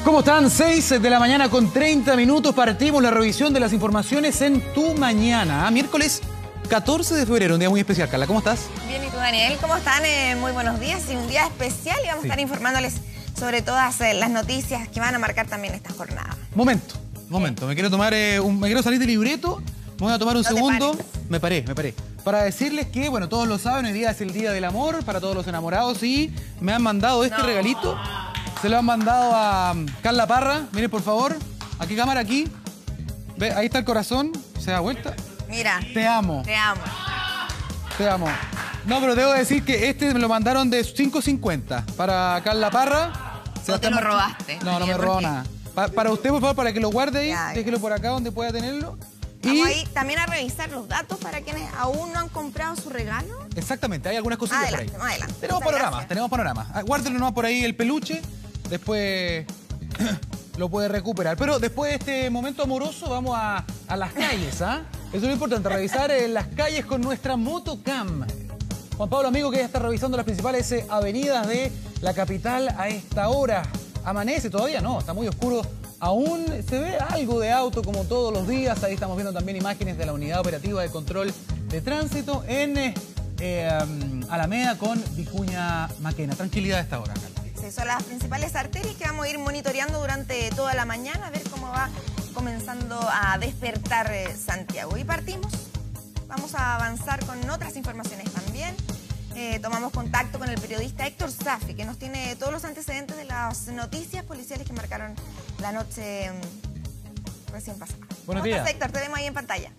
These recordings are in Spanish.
¿Cómo están? 6 de la mañana con 30 minutos. Partimos la revisión de las informaciones en Tu Mañana. Miércoles 14 de febrero, un día muy especial. Carla, ¿cómo estás? Bien, ¿y tú, Daniel? ¿Cómo están? Muy buenos días y un día especial y vamos a estar informándoles sobre todas las noticias que van a marcar también esta jornada. Momento. Me quiero tomar me quiero salir del libreto. Me voy a tomar un segundo. Me paré. Para decirles que, bueno, todos lo saben, hoy día es el Día del Amor para todos los enamorados y me han mandado este regalito. Se lo han mandado a Carla Parra. Miren, por favor. Aquí, cámara, aquí. Ve, ahí está el corazón. Se da vuelta. Mira. Te amo. Te amo. Te amo. No, pero debo decir que este me lo mandaron de 5.50 para Carla Parra. No te lo robaste. No me robó nada. Para usted, por favor, para que lo guarde ahí. Ya, déjelo por acá donde pueda tenerlo. Vamos ahí también a revisar los datos para quienes aún no han comprado su regalo. Exactamente, hay algunas cositas por ahí. Adelante. Tenemos panoramas. Guárdenlo nomás por ahí el peluche. Después lo puede recuperar. Pero después de este momento amoroso vamos a las calles, ¿ah? Eso es lo importante, revisar las calles con nuestra motocam. Juan Pablo, amigo, que ya está revisando las principales avenidas de la capital a esta hora. ¿Amanece todavía? No, está muy oscuro. Aún se ve algo de auto como todos los días. Ahí estamos viendo también imágenes de la Unidad Operativa de Control de Tránsito en Alameda con Vicuña Maquena. Tranquilidad a esta hora, Carla. Son las principales arterias que vamos a ir monitoreando durante toda la mañana, a ver cómo va comenzando a despertar Santiago. Y partimos, vamos a avanzar con otras informaciones también. Tomamos contacto con el periodista Héctor Safi, que nos tiene todos los antecedentes de las noticias policiales que marcaron la noche recién pasada. Buenos días. Héctor, te vemos ahí en pantalla.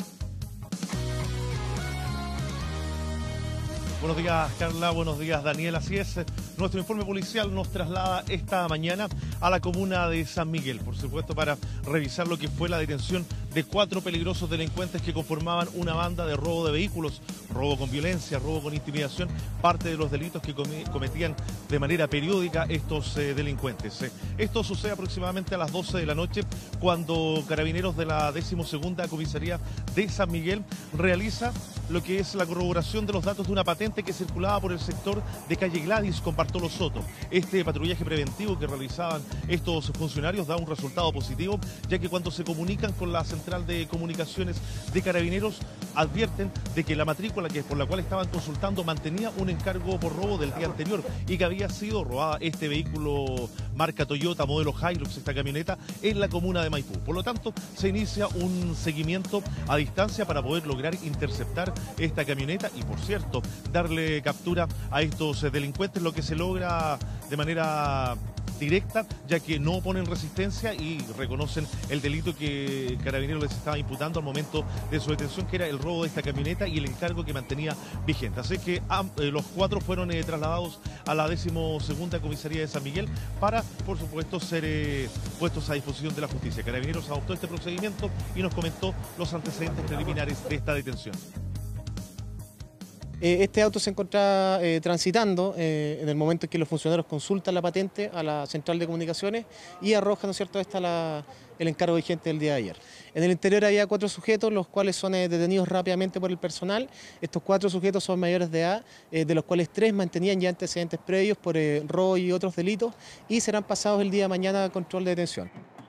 Buenos días, Carla. Buenos días, Daniel. Así es, nuestro informe policial nos traslada esta mañana a la comuna de San Miguel, por supuesto, para revisar lo que fue la detención de 4 peligrosos delincuentes que conformaban una banda de robo de vehículos, robo con violencia, robo con intimidación, parte de los delitos que cometían de manera periódica estos delincuentes. Esto sucede aproximadamente a las 12 de la noche, cuando carabineros de la 12ª Comisaría de San Miguel realiza lo que es la corroboración de los datos de una patente que circulaba por el sector de calle Gladys con Bartolo Soto. Este patrullaje preventivo que realizaban estos funcionarios da un resultado positivo, ya que cuando se comunican con la Central de Comunicaciones de Carabineros, advierten de que la matrícula por la cual estaban consultando mantenía un encargo por robo del día anterior y que había sido robada este vehículo marca Toyota, modelo Hilux, esta camioneta, en la comuna de Maipú. Por lo tanto, se inicia un seguimiento a distancia para poder lograr interceptar esta camioneta y, por cierto, darle captura a estos delincuentes, lo que se logra de manera directa, ya que no oponen resistencia y reconocen el delito que Carabineros les estaba imputando al momento de su detención, que era el robo de esta camioneta y el encargo que mantenía vigente. Así que los 4 fueron trasladados a la 12ª Comisaría de San Miguel para, por supuesto, ser puestos a disposición de la justicia. Carabineros adoptó este procedimiento y nos comentó los antecedentes preliminares de esta detención. Este auto se encontraba transitando en el momento en que los funcionarios consultan la patente a la Central de Comunicaciones y arrojan, ¿no es cierto?, el encargo vigente del día de ayer. En el interior había 4 sujetos, los cuales son detenidos rápidamente por el personal. Estos 4 sujetos son mayores de edad, de los cuales 3 mantenían ya antecedentes previos por robo y otros delitos y serán pasados el día de mañana a control de detención.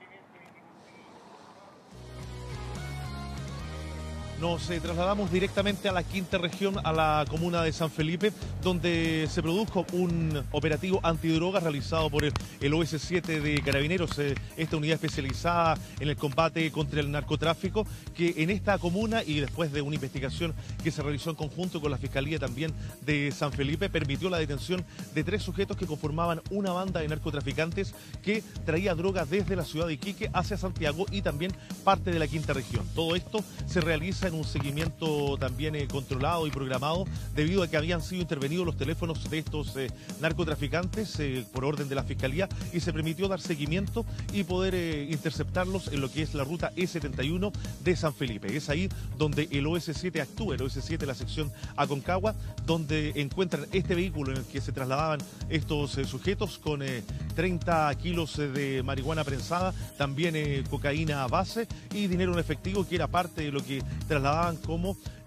Nos trasladamos directamente a la 5ª región, a la comuna de San Felipe, donde se produjo un operativo antidrogas realizado por el OS7 de Carabineros, esta unidad especializada en el combate contra el narcotráfico, que en esta comuna y después de una investigación que se realizó en conjunto con la Fiscalía también de San Felipe, permitió la detención de 3 sujetos que conformaban una banda de narcotraficantes que traía drogas desde la ciudad de Iquique hacia Santiago y también parte de la 5ª región. Todo esto se realiza en un seguimiento también controlado y programado, debido a que habían sido intervenidos los teléfonos de estos narcotraficantes por orden de la Fiscalía, y se permitió dar seguimiento y poder interceptarlos en lo que es la ruta E71 de San Felipe. Es ahí donde el OS7 actúa, el OS7 la sección Aconcagua, donde encuentran este vehículo en el que se trasladaban estos sujetos con 30 kilos de marihuana prensada, también cocaína base y dinero en efectivo, que era parte de lo que trasladaban como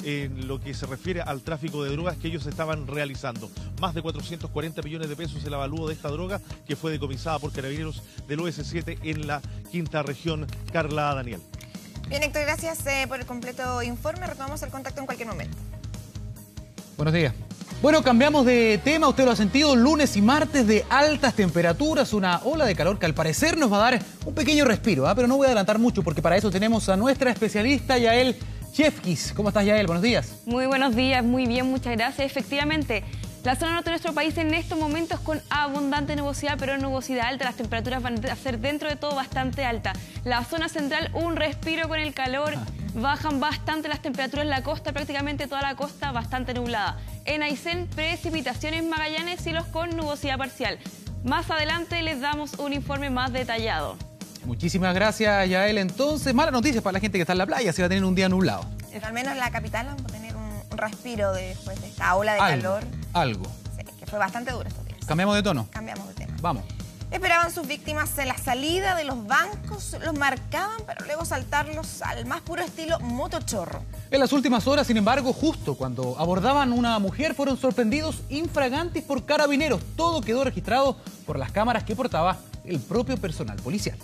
en lo que se refiere al tráfico de drogas que ellos estaban realizando. Más de 440 millones de pesos el avalúo de esta droga que fue decomisada por carabineros del OS7 en la quinta región. Carla, Daniel. Bien, Héctor, gracias por el completo informe. Retomamos el contacto en cualquier momento. Buenos días. Bueno, cambiamos de tema, usted lo ha sentido, lunes y martes de altas temperaturas, una ola de calor que al parecer nos va a dar un pequeño respiro, pero no voy a adelantar mucho porque para eso tenemos a nuestra especialista Yael Chefkis. ¿Cómo estás, Yael? Buenos días. Muy buenos días, muy bien, muchas gracias. Efectivamente, la zona norte de nuestro país en estos momentos con abundante nubosidad, pero nubosidad alta. Las temperaturas van a ser dentro de todo bastante altas. La zona central, un respiro con el calor. Bajan bastante las temperaturas en la costa, prácticamente toda la costa bastante nublada. En Aysén, precipitaciones en Magallanes, cielos con nubosidad parcial. Más adelante les damos un informe más detallado. Muchísimas gracias, Yael. Entonces, malas noticias para la gente que está en la playa, se va a tener un día nublado. Al menos en la capital vamos a tener un respiro después de esta ola de calor. Algo. Sí, que fue bastante duro estos días. ¿Cambiamos de tono? Cambiamos de tema. Vamos. Esperaban sus víctimas en la salida de los bancos, los marcaban para luego saltarlos al más puro estilo motochorro. En las últimas horas, sin embargo, justo cuando abordaban una mujer, fueron sorprendidos infragantis por carabineros. Todo quedó registrado por las cámaras que portaba el propio personal policial.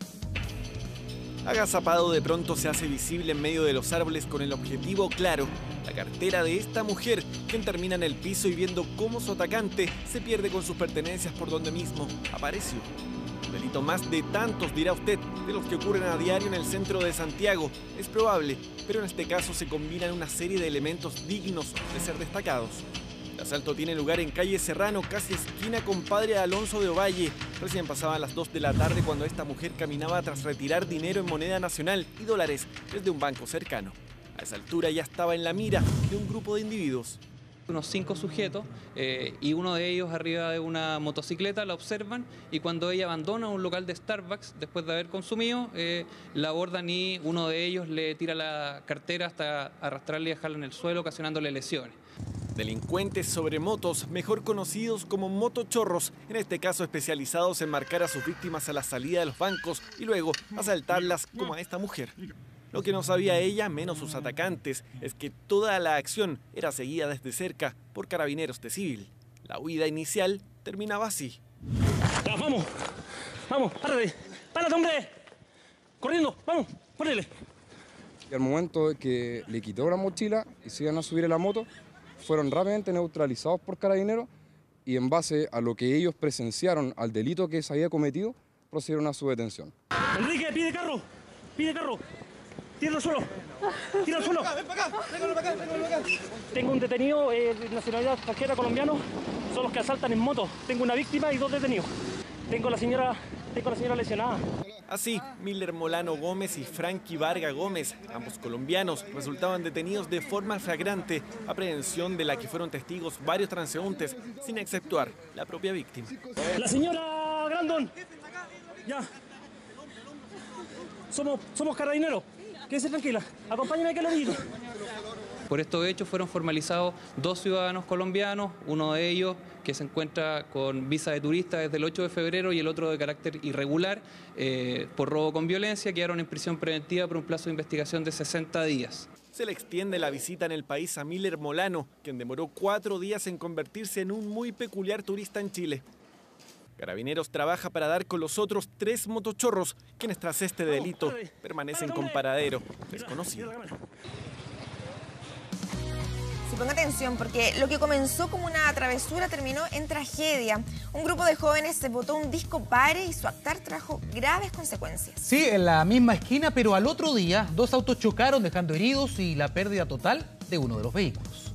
Agazapado de pronto se hace visible en medio de los árboles con el objetivo claro, la cartera de esta mujer, quien termina en el piso y viendo cómo su atacante se pierde con sus pertenencias por donde mismo apareció. Un delito más de tantos, dirá usted, de los que ocurren a diario en el centro de Santiago. Es probable, pero en este caso se combinan una serie de elementos dignos de ser destacados. El asalto tiene lugar en calle Serrano, casi esquina con Padre Alonso de Ovalle. Recién pasaban las 2 de la tarde cuando esta mujer caminaba tras retirar dinero en moneda nacional y dólares desde un banco cercano. A esa altura ya estaba en la mira de un grupo de individuos. Unos 5 sujetos y uno de ellos arriba de una motocicleta la observan y cuando ella abandona un local de Starbucks después de haber consumido, la abordan y uno de ellos le tira la cartera hasta arrastrarla y dejarla en el suelo, ocasionándole lesiones. Delincuentes sobre motos, mejor conocidos como motochorros, en este caso especializados en marcar a sus víctimas a la salida de los bancos y luego asaltarlas como a esta mujer. Lo que no sabía ella, menos sus atacantes, es que toda la acción era seguida desde cerca por carabineros de civil. La huida inicial terminaba así. Ya, vamos, párate, hombre, corriendo, vamos, ponele. Y al momento de que le quitó la mochila y se iban a subir a la moto, fueron rápidamente neutralizados por carabineros y en base a lo que ellos presenciaron al delito que se había cometido, procedieron a su detención. Enrique, pide carro, tira al suelo, Ven para acá. Tengo un detenido de nacionalidad extranjera colombiano, son los que asaltan en moto. Tengo una víctima y 2 detenidos. Tengo a la señora lesionada. Así, Miller Molano Gómez y Frankie Varga Gómez, ambos colombianos, resultaban detenidos de forma flagrante, aprehensión de la que fueron testigos varios transeúntes, sin exceptuar la propia víctima. La señora Grandon, ya, somos carabineros, quédese tranquila, acompáñame que lo diga. Por estos hechos fueron formalizados 2 ciudadanos colombianos, uno de ellos que se encuentra con visa de turista desde el 8 de febrero y el otro de carácter irregular por robo con violencia, quedaron en prisión preventiva por un plazo de investigación de 60 días. Se le extiende la visita en el país a Miller Molano, quien demoró 4 días en convertirse en un muy peculiar turista en Chile. Carabineros trabaja para dar con los otros 3 motochorros, quienes tras este delito permanecen con paradero desconocido. Sí, ponga atención porque lo que comenzó como una travesura terminó en tragedia. Un grupo de jóvenes se botó un disco pare y su actuar trajo graves consecuencias. Sí, en la misma esquina, pero al otro día 2 autos chocaron dejando heridos y la pérdida total de uno de los vehículos.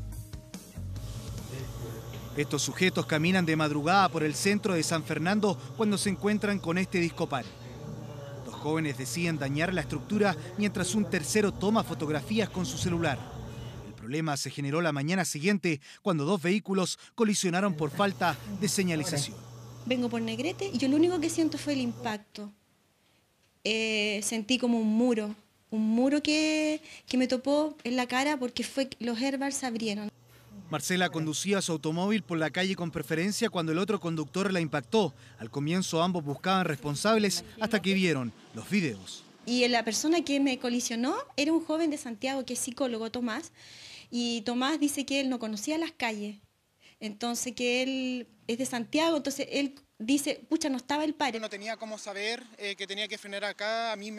Estos sujetos caminan de madrugada por el centro de San Fernando cuando se encuentran con este disco pare. Los jóvenes deciden dañar la estructura mientras un tercero toma fotografías con su celular. El problema se generó la mañana siguiente cuando 2 vehículos colisionaron por falta de señalización. Vengo por Negrete y yo lo único que siento fue el impacto. Sentí como un muro que me topó en la cara porque los airbags se abrieron. Marcela conducía su automóvil por la calle con preferencia cuando el otro conductor la impactó. Al comienzo ambos buscaban responsables hasta que vieron los videos. Y la persona que me colisionó era un joven de Santiago que es psicólogo, Tomás, Y Tomás dice que él no conocía las calles, entonces que él es de Santiago, entonces él dice, pucha, no estaba el pare. No tenía cómo saber que tenía que frenar acá, a mí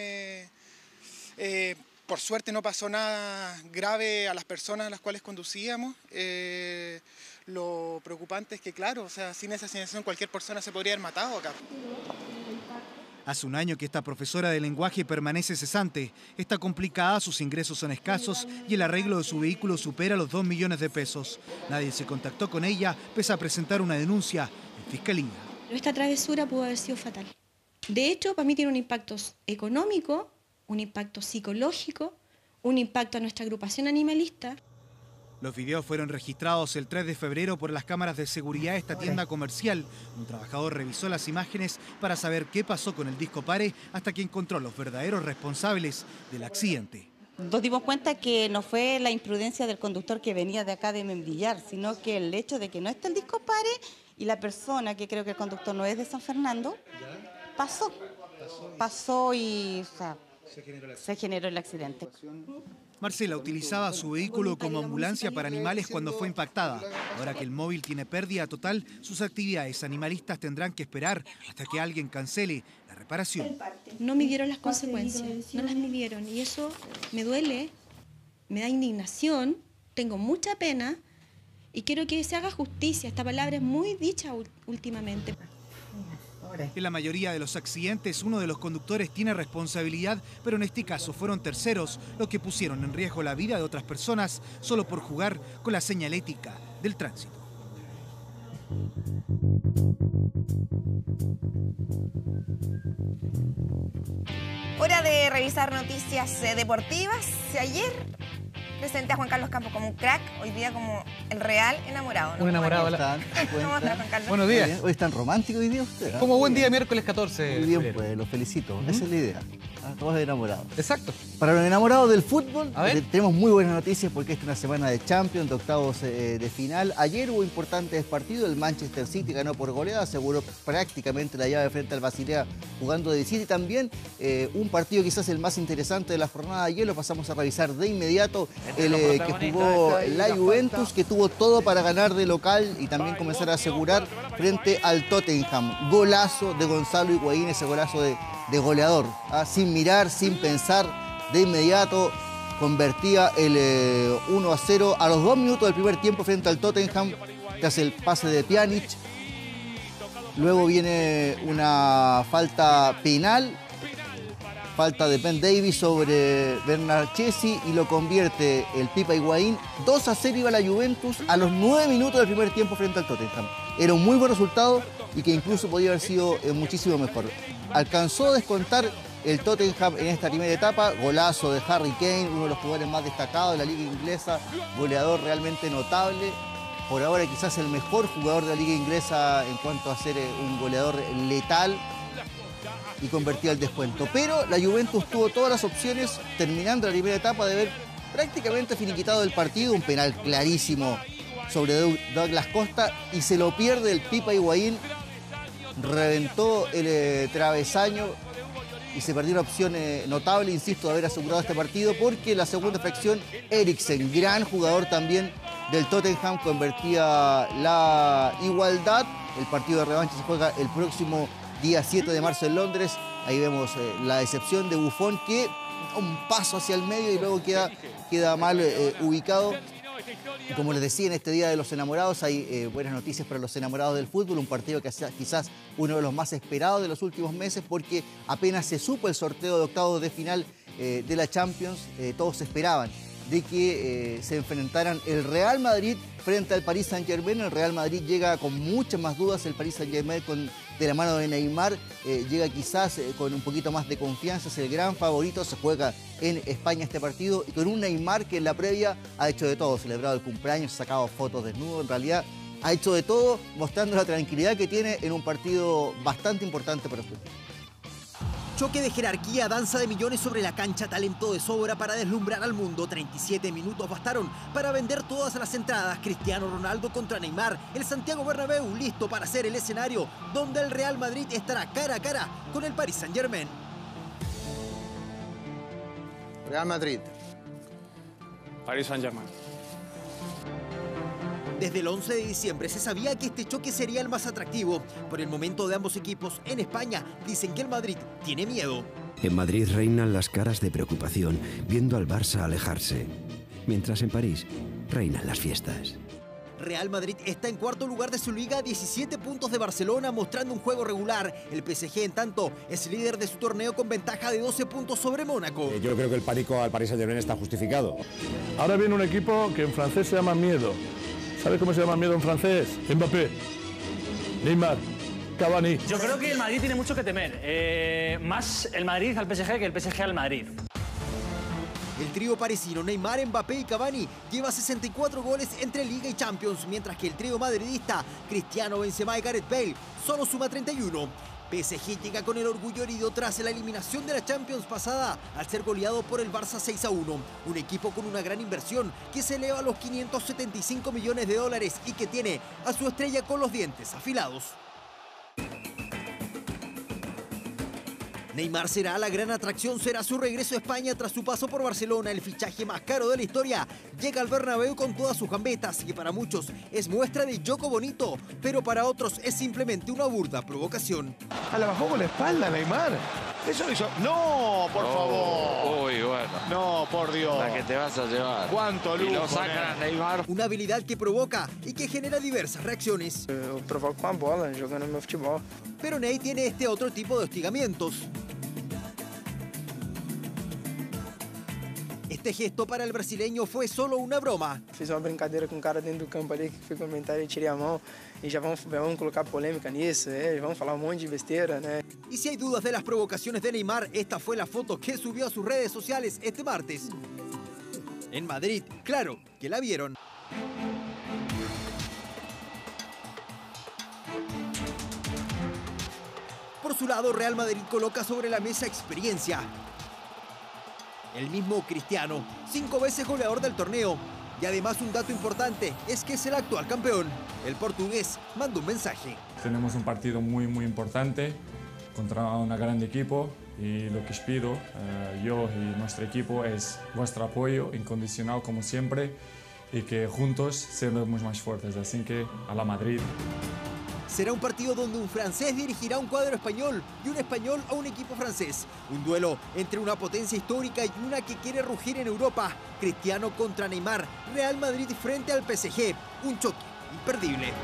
por suerte no pasó nada grave a las personas a las cuales conducíamos. Lo preocupante es que, claro, o sea, sin esa señalización cualquier persona se podría haber matado acá. Hace un año que esta profesora de lenguaje permanece cesante. Está complicada, sus ingresos son escasos y el arreglo de su vehículo supera los 2 millones de pesos. Nadie se contactó con ella, pese a presentar una denuncia en fiscalía. Esta travesura pudo haber sido fatal. De hecho, para mí tiene un impacto económico, un impacto psicológico, un impacto a nuestra agrupación animalista. Los videos fueron registrados el 3 de febrero por las cámaras de seguridad de esta tienda comercial. Un trabajador revisó las imágenes para saber qué pasó con el disco pare hasta que encontró los verdaderos responsables del accidente. Nos dimos cuenta que no fue la imprudencia del conductor que venía de acá de Membrillar, sino que el hecho de que no esté el disco pare y la persona, que creo que el conductor no es de San Fernando, pasó y se generó el accidente. Marcela utilizaba su vehículo como ambulancia para animales cuando fue impactada. Ahora que el móvil tiene pérdida total, sus actividades animalistas tendrán que esperar hasta que alguien cancele la reparación. No midieron las consecuencias, no las midieron y eso me duele, me da indignación, tengo mucha pena y quiero que se haga justicia. Esta palabra es muy dicha últimamente. En la mayoría de los accidentes, uno de los conductores tiene responsabilidad, pero en este caso fueron terceros los que pusieron en riesgo la vida de otras personas solo por jugar con la señalética del tránsito. Hora de revisar noticias deportivas. Ayer presenté a Juan Carlos Campos como un crack, hoy día como el real enamorado, ¿no? Un enamorado. ¿Cómo estás, Juan Carlos? Buenos días. Hoy es tan romántico hoy día usted. Como buen día, miércoles 14. Muy bien, pues, los felicito. Esa es la idea. Todos enamorados. Exacto. Para los enamorados del fútbol, tenemos muy buenas noticias porque esta es una semana de Champions, de octavos de final. Ayer hubo importantes partidos. El Manchester City ganó por goleada, aseguró prácticamente la llave frente al Basilea jugando de visita. Y también un partido quizás el más interesante de la jornada de ayer, lo pasamos a revisar de inmediato, el que jugó la Juventus, que tuvo todo para ganar de local y también comenzar a asegurar frente al Tottenham. Golazo de Gonzalo Higuaín, ese golazo de goleador, sin mirar, sin pensar, de inmediato convertía el 1-0 a los 2 minutos del primer tiempo frente al Tottenham, tras el pase de Pjanic. Luego viene una falta penal, falta de Ben Davies sobre Bernardeschi y lo convierte el Pipa Higuaín. 2-0 iba la Juventus a los 9 minutos del primer tiempo frente al Tottenham. Era un muy buen resultado y que incluso podía haber sido muchísimo mejor. Alcanzó a descontar el Tottenham en esta primera etapa, golazo de Harry Kane, uno de los jugadores más destacados de la liga inglesa, goleador realmente notable. Por ahora quizás el mejor jugador de la liga inglesa en cuanto a ser un goleador letal, y convertía el descuento. Pero la Juventus tuvo todas las opciones, terminando la primera etapa, de haber prácticamente finiquitado el partido. Un penal clarísimo sobre Douglas Costa y se lo pierde el Pipa Higuaín. Reventó el travesaño y se perdió una opción notable, insisto, de haber asegurado este partido, porque la segunda fracción, Eriksen, gran jugador también del Tottenham, convertía la igualdad. El partido de revancha se juega el próximo día 7 de marzo en Londres. Ahí vemos la decepción de Buffon, que da un paso hacia el medio y luego queda mal ubicado. Y como les decía, en este Día de los Enamorados hay buenas noticias para los enamorados del fútbol. Un partido que es quizás uno de los más esperados de los últimos meses, porque apenas se supo el sorteo de octavos de final de la Champions, todos esperaban de que se enfrentaran el Real Madrid frente al Paris Saint-Germain. El Real Madrid llega con muchas más dudas, el Paris Saint-Germain de la mano de Neymar llega quizás con un poquito más de confianza, es el gran favorito, se juega en España este partido, y con un Neymar que en la previa ha hecho de todo, celebrado el cumpleaños, sacado fotos desnudo, en realidad ha hecho de todo, mostrando la tranquilidad que tiene en un partido bastante importante para el fútbol. Choque de jerarquía, danza de millones sobre la cancha, talento de sobra para deslumbrar al mundo. 37 minutos bastaron para vender todas las entradas. Cristiano Ronaldo contra Neymar. El Santiago Bernabéu listo para ser el escenario donde el Real Madrid estará cara a cara con el Paris Saint-Germain. Real Madrid. Paris Saint-Germain. Desde el 11 de diciembre se sabía que este choque sería el más atractivo. Por el momento de ambos equipos en España, dicen que el Madrid tiene miedo. En Madrid reinan las caras de preocupación, viendo al Barça alejarse. Mientras en París reinan las fiestas. Real Madrid está en cuarto lugar de su liga a 17 puntos de Barcelona, mostrando un juego regular. El PSG, en tanto, es líder de su torneo con ventaja de 12 puntos sobre Mónaco. Yo creo que el pánico al Paris Saint-Germain está justificado. Ahora viene un equipo que en francés se llama miedo. ¿Sabes cómo se llama miedo en francés? Mbappé, Neymar, Cavani. Yo creo que el Madrid tiene mucho que temer. Más el Madrid al PSG que el PSG al Madrid. El trío parisino Neymar, Mbappé y Cavani lleva 64 goles entre Liga y Champions, mientras que el trío madridista Cristiano, Benzema y Gareth Bale solo suma 31. PSG llega con el orgullo herido tras la eliminación de la Champions pasada al ser goleado por el Barça 6-1. Un equipo con una gran inversión que se eleva a los 575 millones de dólares y que tiene a su estrella con los dientes afilados. Neymar será la gran atracción, será su regreso a España tras su paso por Barcelona. El fichaje más caro de la historia llega al Bernabéu con todas sus gambetas, que para muchos es muestra de joco bonito, pero para otros es simplemente una burda provocación. La bajó con la espalda Neymar. Eso hizo... ¡No, por favor! Uy, bueno. No, por Dios. La que te vas a llevar. ¡Cuánto lujo! Y lo sacan a Neymar. Una habilidad que provoca y que genera diversas reacciones. Eu provoco com a bola, jogando meu futebol. Pero Ney tiene este otro tipo de hostigamientos. Este gesto para el brasileño fue solo una broma. Fiz uma brincadeira com um cara dentro do campo ali que foi comentar e tirei a mão. E já vamos colocar polêmica nisso, vamos falar monte de besteira, né? Y si hay dudas de las provocaciones de Neymar, esta fue la foto que subió a sus redes sociales este martes. En Madrid, claro que la vieron. Por su lado, Real Madrid coloca sobre la mesa experiencia. El mismo Cristiano, 5 veces goleador del torneo. Y además un dato importante es que es el actual campeón. El portugués manda un mensaje. Tenemos un partido muy importante contra un gran equipo y lo que os pido, yo y nuestro equipo, es vuestro apoyo incondicional como siempre y que juntos seremos más fuertes. Así que a la Madrid. Será un partido donde un francés dirigirá un cuadro español y un español a un equipo francés. Un duelo entre una potencia histórica y una que quiere rugir en Europa. Cristiano contra Neymar, Real Madrid frente al PSG. Un choque imperdible.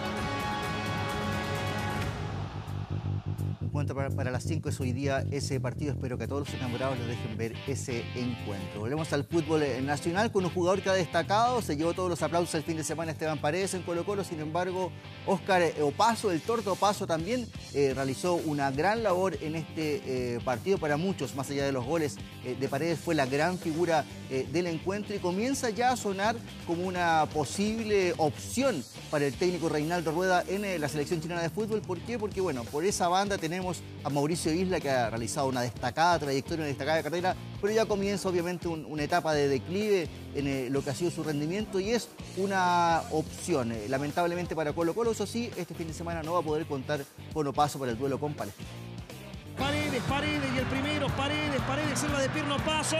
Cuenta para las 5 es hoy día ese partido. Espero que a todos los enamorados les dejen ver ese encuentro. Volvemos al fútbol nacional con un jugador que ha destacado. Se llevó todos los aplausos el fin de semana Esteban Paredes en Colo-Colo. Sin embargo, Óscar Opaso, el Torto Opaso, también realizó una gran labor en este partido. Para muchos, más allá de los goles de Paredes, fue la gran figura del encuentro y comienza ya a sonar como una posible opción para el técnico Reinaldo Rueda en la selección chilena de fútbol. ¿Por qué? Porque, bueno, por esa banda tenemos a Mauricio Isla, que ha realizado una destacada trayectoria, una destacada carrera, pero ya comienza obviamente una etapa de declive en lo que ha sido su rendimiento y es una opción. Lamentablemente para Colo-Colo, eso sí, este fin de semana no va a poder contar con Opaso para el duelo con Palestina. Paredes y el primero, Paredes, selva de pierna, Opaso.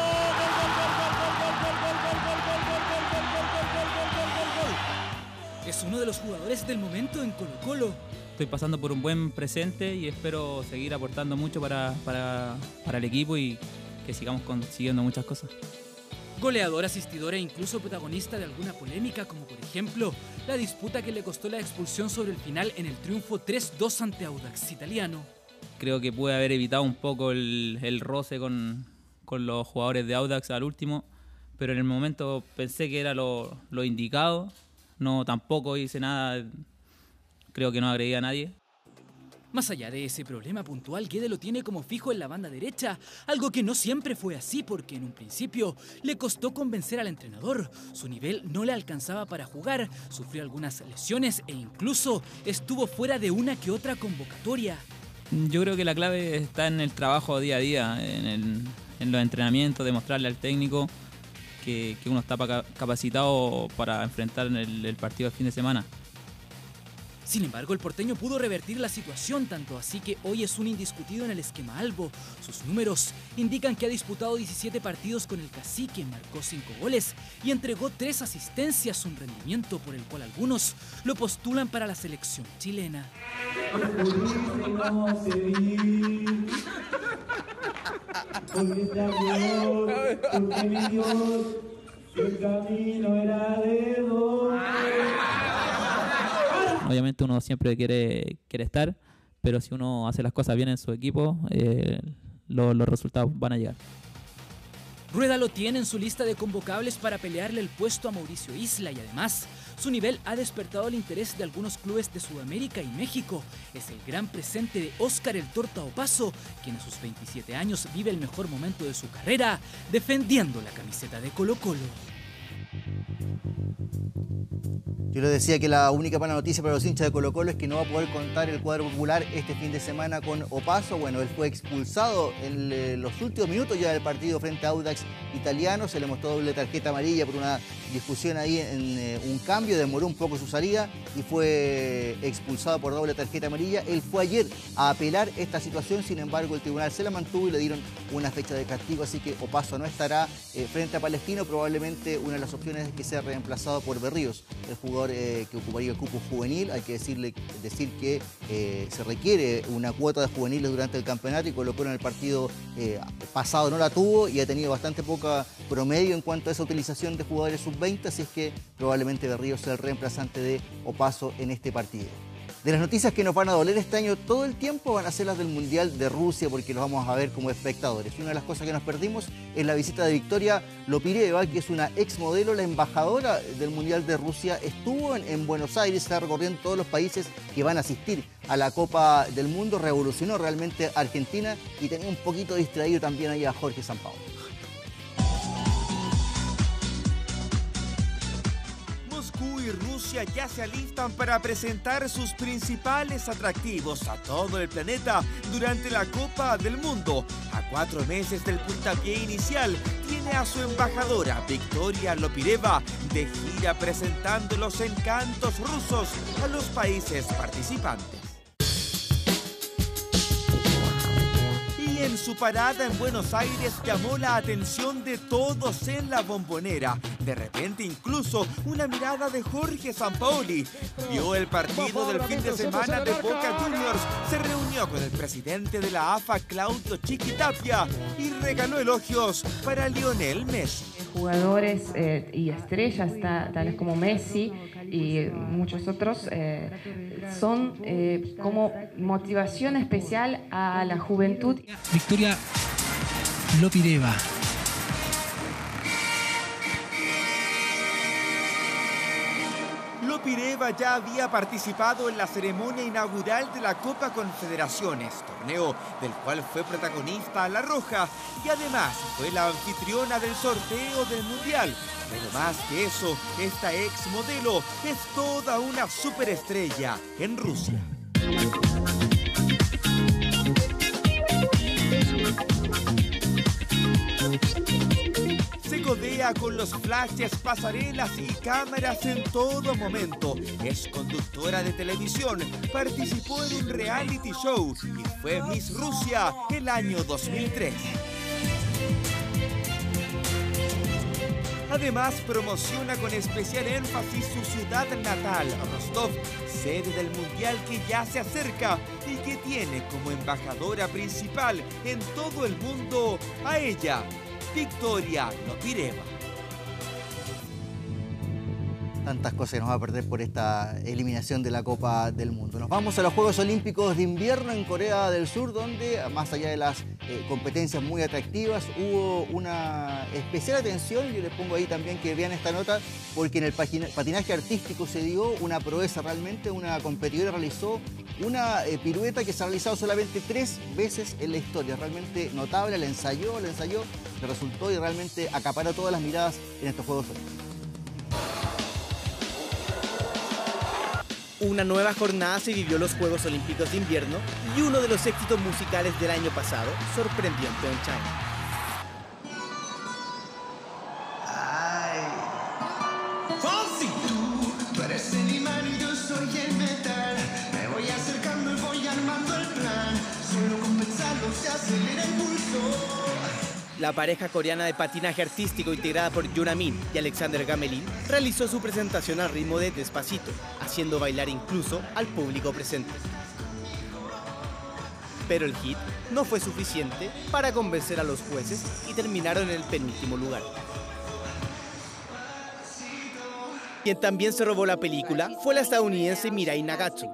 Es uno de los jugadores del momento en Colo-Colo. Estoy pasando por un buen presente y espero seguir aportando mucho para el equipo y que sigamos consiguiendo muchas cosas. Goleador, asistidor e incluso protagonista de alguna polémica, como por ejemplo la disputa que le costó la expulsión sobre el final en el triunfo 3-2 ante Audax Italiano. Creo que pude haber evitado un poco el roce con los jugadores de Audax al último, pero en el momento pensé que era lo indicado. No, tampoco hice nada. Creo que no agredí a nadie. Más allá de ese problema puntual, Guede lo tiene como fijo en la banda derecha, algo que no siempre fue así porque en un principio le costó convencer al entrenador. Su nivel no le alcanzaba para jugar, sufrió algunas lesiones e incluso estuvo fuera de una que otra convocatoria. Yo creo que la clave está en el trabajo día a día, en los entrenamientos, demostrarle al técnico que uno está capacitado para enfrentar el partido del fin de semana. Sin embargo, el porteño pudo revertir la situación, tanto así que hoy es un indiscutido en el esquema albo. Sus números indican que ha disputado 17 partidos con el cacique, marcó 5 goles y entregó 3 asistencias, un rendimiento por el cual algunos lo postulan para la selección chilena. Obviamente uno siempre quiere estar, pero si uno hace las cosas bien en su equipo, los resultados van a llegar. Rueda lo tiene en su lista de convocables para pelearle el puesto a Mauricio Isla y además su nivel ha despertado el interés de algunos clubes de Sudamérica y México. Es el gran presente de Óscar el Torta Opaso, quien a sus 27 años vive el mejor momento de su carrera defendiendo la camiseta de Colo-Colo. Yo les decía que la única buena noticia para los hinchas de Colo-Colo es que no va a poder contar el cuadro popular este fin de semana con Opaso. Bueno, él fue expulsado en los últimos minutos ya del partido frente a Audax Italiano. Se le mostró doble tarjeta amarilla por una discusión ahí en un cambio. Demoró un poco su salida y fue expulsado por doble tarjeta amarilla. Él fue ayer a apelar esta situación. Sin embargo, el tribunal se la mantuvo y le dieron una fecha de castigo. Así que Opaso no estará frente a Palestino. Probablemente una de las opciones es que sea reemplazado por Berríos, el jugador que ocuparía el cupo juvenil. Hay que decir que se requiere una cuota de juveniles durante el campeonato y Colo-Colo en el partido pasado no la tuvo y ha tenido bastante poca promedio en cuanto a esa utilización de jugadores sub-20, así es que probablemente Berríos sea el reemplazante de Opaso en este partido. De las noticias que nos van a doler este año todo el tiempo van a ser las del Mundial de Rusia, porque los vamos a ver como espectadores. Y una de las cosas que nos perdimos es la visita de Victoria Lopireva, que es una exmodelo, la embajadora del Mundial de Rusia. Estuvo en Buenos Aires, está recorriendo todos los países que van a asistir a la Copa del Mundo. Revolucionó realmente Argentina y tenía un poquito distraído también ahí a Jorge Sampaoli. Moscú y Rusia ya se alistan para presentar sus principales atractivos a todo el planeta durante la Copa del Mundo. A 4 meses del puntapié inicial, tiene a su embajadora Victoria Lopireva de gira presentando los encantos rusos a los países participantes. En su parada en Buenos Aires llamó la atención de todos en la Bombonera. De repente incluso una mirada de Jorge Sampaoli. Vio el partido del fin de semana de Boca Juniors, se reunió con el presidente de la AFA, Claudio Chiquitapia, y regaló elogios para Lionel Messi. Jugadores y estrellas tales como Messi y muchos otros son como motivación especial a la juventud. Victoria Lopireva. Lopireva ya había participado en la ceremonia inaugural de la Copa Confederaciones, torneo del cual fue protagonista La Roja, y además fue la anfitriona del sorteo del Mundial. Pero más que eso, esta exmodelo es toda una superestrella en Rusia. Se codea con los flashes, pasarelas y cámaras en todo momento. Es conductora de televisión, participó en un reality show y fue Miss Rusia el año 2003. Además, promociona con especial énfasis su ciudad natal, Rostov, sede del Mundial que ya se acerca y que tiene como embajadora principal en todo el mundo a ella, Victoria Lopireva. Tantas cosas nos va a perder por esta eliminación de la Copa del Mundo. Nos vamos a los Juegos Olímpicos de Invierno en Corea del Sur, donde más allá de las competencias muy atractivas, hubo una especial atención. Yo les pongo ahí también que vean esta nota, porque en el patinaje artístico se dio una proeza realmente. Una competidora realizó una pirueta que se ha realizado solamente 3 veces en la historia. Realmente notable, la ensayó, le resultó y realmente acaparó todas las miradas en estos Juegos Olímpicos. Una nueva jornada se vivió en los Juegos Olímpicos de Invierno y uno de los éxitos musicales del año pasado sorprendió en Pyeongchang. Tú eres el imán y yo soy el metal. La pareja coreana de patinaje artístico integrada por Yoon Ah-min y Alexander Gamelin realizó su presentación al ritmo de Despacito, haciendo bailar incluso al público presente. Pero el hit no fue suficiente para convencer a los jueces y terminaron en el penúltimo lugar. Quien también se robó la película fue la estadounidense Mirai Nagatsu.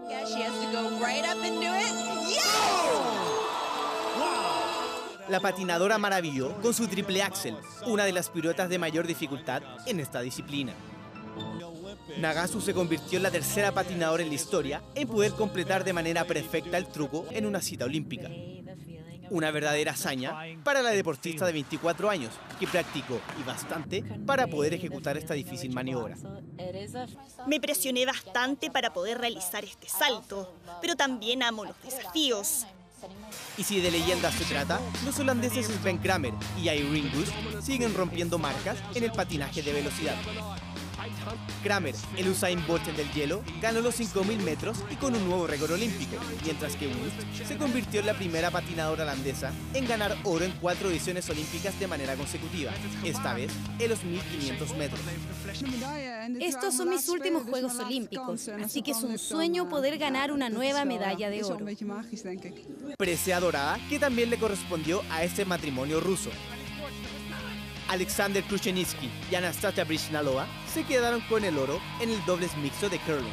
La patinadora maravilló con su triple axel, una de las piruetas de mayor dificultad en esta disciplina. Nagatsu se convirtió en la tercera patinadora en la historia en poder completar de manera perfecta el truco en una cita olímpica. Una verdadera hazaña para la deportista de 24 años, que practicó y bastante para poder ejecutar esta difícil maniobra. Me presioné bastante para poder realizar este salto, pero también amo los desafíos. Y si de leyendas se trata, los holandeses Sven Kramer y Irene Wust siguen rompiendo marcas en el patinaje de velocidad. Kramer, el Usain Bolt del hielo, ganó los 5.000 metros y con un nuevo récord olímpico, mientras que Wust se convirtió en la primera patinadora holandesa en ganar oro en 4 ediciones olímpicas de manera consecutiva, esta vez en los 1.500 metros. Estos son mis últimos Juegos Olímpicos, así que es un sueño poder ganar una nueva medalla de oro. Presea dorada que también le correspondió a este matrimonio ruso. Alexander Krushenitsky y Anastasia Brishnalova se quedaron con el oro en el dobles mixto de curling.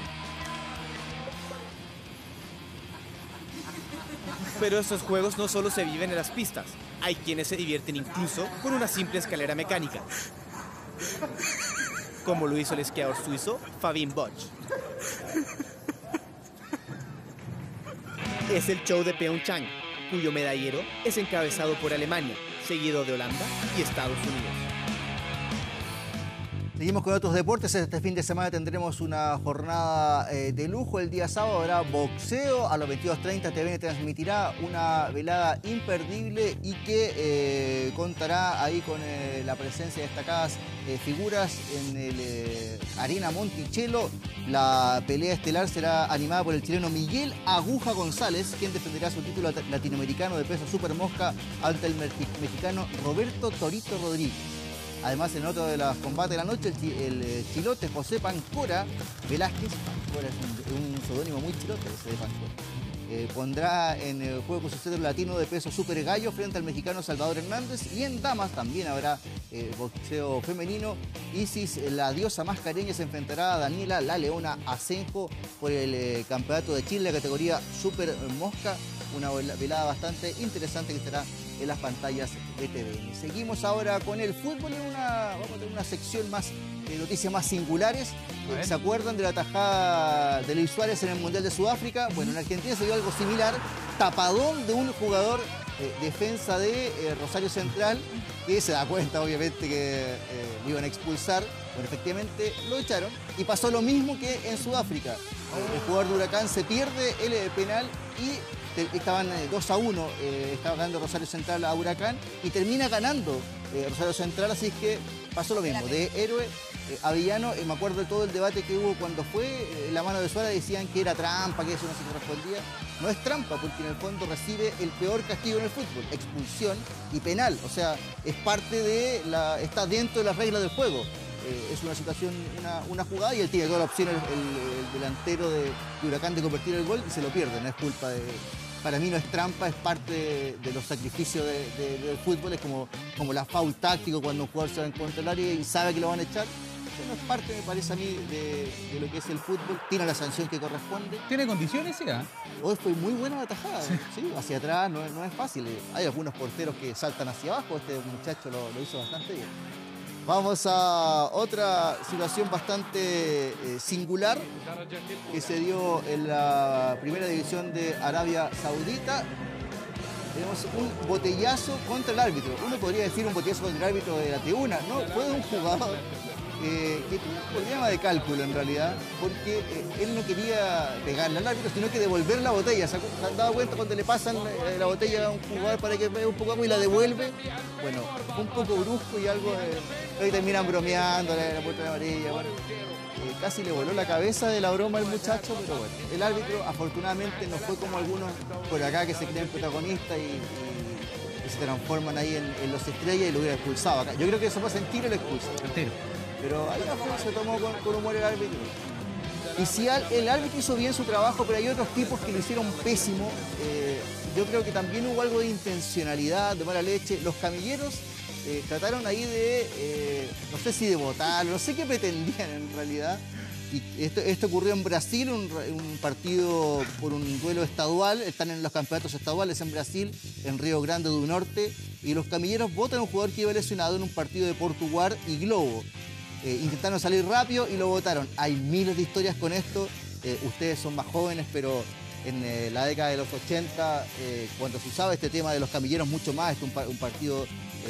Pero estos juegos no solo se viven en las pistas, hay quienes se divierten incluso con una simple escalera mecánica, como lo hizo el esquiador suizo Fabien Boch. Es el show de Pyeongchang, cuyo medallero es encabezado por Alemania, seguido de Holanda y Estados Unidos. Seguimos con otros deportes. Este fin de semana tendremos una jornada de lujo. El día sábado habrá boxeo. A las 22:30 TVN transmitirá una velada imperdible y que contará ahí con la presencia de destacadas figuras en el Arena Monticello. La pelea estelar será animada por el chileno Miguel Aguja González, quien defenderá su título latinoamericano de peso supermosca ante el mexicano Roberto Torito Rodríguez. Además, en otro de los combates de la noche, el chilote José Pancora Velázquez, Pancora es un seudónimo muy chilote ese de Pancora, pondrá en el juego su cetro latino de peso super gallo frente al mexicano Salvador Hernández. Y en damas también habrá boxeo femenino. Isis, la diosa mascareña, se enfrentará a Daniela La Leona Asenjo por el campeonato de Chile, categoría super mosca. Una velada bastante interesante que estará en las pantallas de TVN. Seguimos ahora con el fútbol. Vamos a tener una sección más de noticias más singulares. ¿Se acuerdan de la tajada de Luis Suárez en el Mundial de Sudáfrica? Bueno, en Argentina se dio algo similar. Tapadón de un jugador defensa de Rosario Central, que se da cuenta obviamente que lo iban a expulsar. Bueno, efectivamente lo echaron y pasó lo mismo que en Sudáfrica. El jugador de Huracán se pierde el penal y estaban 2-1, estaba ganando Rosario Central a Huracán y termina ganando Rosario Central, así es que pasó lo mismo, de héroe a villano. Me acuerdo de todo el debate que hubo cuando fue la mano de Suárez, decían que era trampa, que eso no se correspondía. No es trampa, porque en el fondo recibe el peor castigo en el fútbol, expulsión y penal, o sea, es parte de está dentro de las reglas del juego. Es una situación, una jugada, y él tiene toda la opción, el delantero de Huracán, de convertir el gol y se lo pierde. No es culpa de... Para mí no es trampa, es parte de los sacrificios del fútbol. Es como la foul táctico cuando un jugador se va en contra del área y sabe que lo van a echar. Eso no es parte, me parece a mí, de lo que es el fútbol. Tiene la sanción que corresponde. ¿Tiene condiciones, sí? Hoy fue muy buena la tajada. Sí, hacia atrás no es fácil. Hay algunos porteros que saltan hacia abajo. Este muchacho lo hizo bastante bien. Vamos a otra situación bastante singular que se dio en la primera división de Arabia Saudita. Tenemos un botellazo contra el árbitro. Uno podría decir un botellazo contra el árbitro de la tribuna. No, fue de un jugador que tuvo un problema de cálculo en realidad, porque él no quería pegarle al árbitro, sino que devolver la botella. ¿Se han dado cuenta cuando le pasan la botella a un jugador para que vea un poco agua y la devuelve? Bueno, fue un poco brusco y algo... Hoy terminan bromeando la puerta de amarilla. Bueno, casi le voló la cabeza de la broma al muchacho, pero bueno, el árbitro afortunadamente no fue como algunos por acá que se creen protagonistas y se transforman ahí en los estrellas y lo hubiera expulsado acá. Yo creo que eso pasa en tiro y lo expulsa. El tiro. Pero ahí se tomó con humor el árbitro. Y si el árbitro hizo bien su trabajo, pero hay otros tipos que lo hicieron pésimo. Yo creo que también hubo algo de intencionalidad, de mala leche. Los camilleros trataron ahí de, no sé si de votar, no sé qué pretendían en realidad. Y esto ocurrió en Brasil, un partido por un duelo estadual. Están en los campeonatos estaduales en Brasil, en Río Grande do Norte. Y los camilleros votan a un jugador que iba lesionado en un partido de Portugal y Globo. Intentaron salir rápido y lo votaron. Hay miles de historias con esto. Ustedes son más jóvenes, pero en la década de los 80, cuando se usaba este tema de los camilleros mucho más, este un partido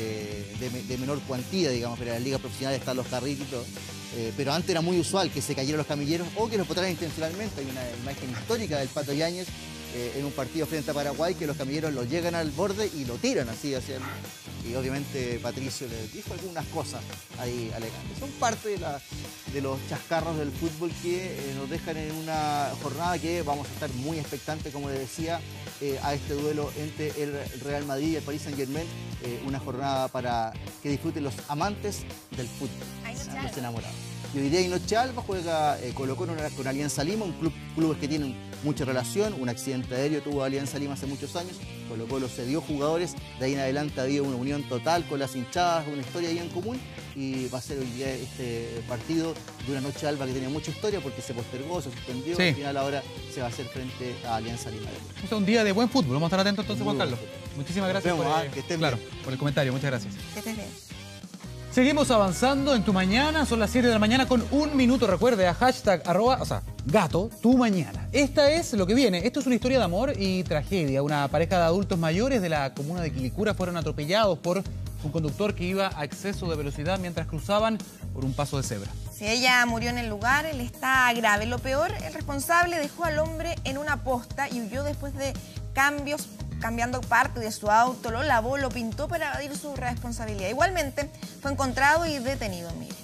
de menor cuantía, digamos, pero en la liga profesional están los carritos. Pero antes era muy usual que se cayeran los camilleros o que los votaran intencionalmente. Hay una imagen histórica del Pato Yáñez en un partido frente a Paraguay, que los camilleros lo llegan al borde y lo tiran así hacia el... Y obviamente Patricio le dijo algunas cosas ahí alegantes. Son parte de los chascarros del fútbol que nos dejan en una jornada que vamos a estar muy expectantes, como les decía, a este duelo entre el Real Madrid y el Paris Saint-Germain. Una jornada para que disfruten los amantes del fútbol, los enamorados. Y hoy día en Noche Alba juega Colo-Colo con Alianza Lima, un club que tienen mucha relación. Un accidente aéreo tuvo Alianza Lima hace muchos años. Colo-Colo cedió jugadores, de ahí en adelante había una unión total con las hinchadas, una historia ahí en común. Y va a ser hoy día este partido de una Noche Alba que tenía mucha historia porque se postergó, se suspendió. Sí. Al final ahora se va a hacer frente a Alianza Lima. Es un día de buen fútbol, vamos a estar atentos entonces, Juan Carlos. Muchísimas gracias por el comentario, muchas gracias. Que estés bien. Seguimos avanzando en Tu Mañana, son las 7 de la mañana con 1 minuto, recuerde a hashtag gato, Tu Mañana. Esta es lo que viene, esto es una historia de amor y tragedia. Una pareja de adultos mayores de la comuna de Quilicura fueron atropellados por un conductor que iba a exceso de velocidad mientras cruzaban por un paso de cebra. Si ella murió en el lugar, él está grave. Lo peor, el responsable dejó al hombre en una posta y huyó después de cambiando parte de su auto, lo lavó, lo pintó para evadir su responsabilidad. Igualmente, fue encontrado y detenido. Miren.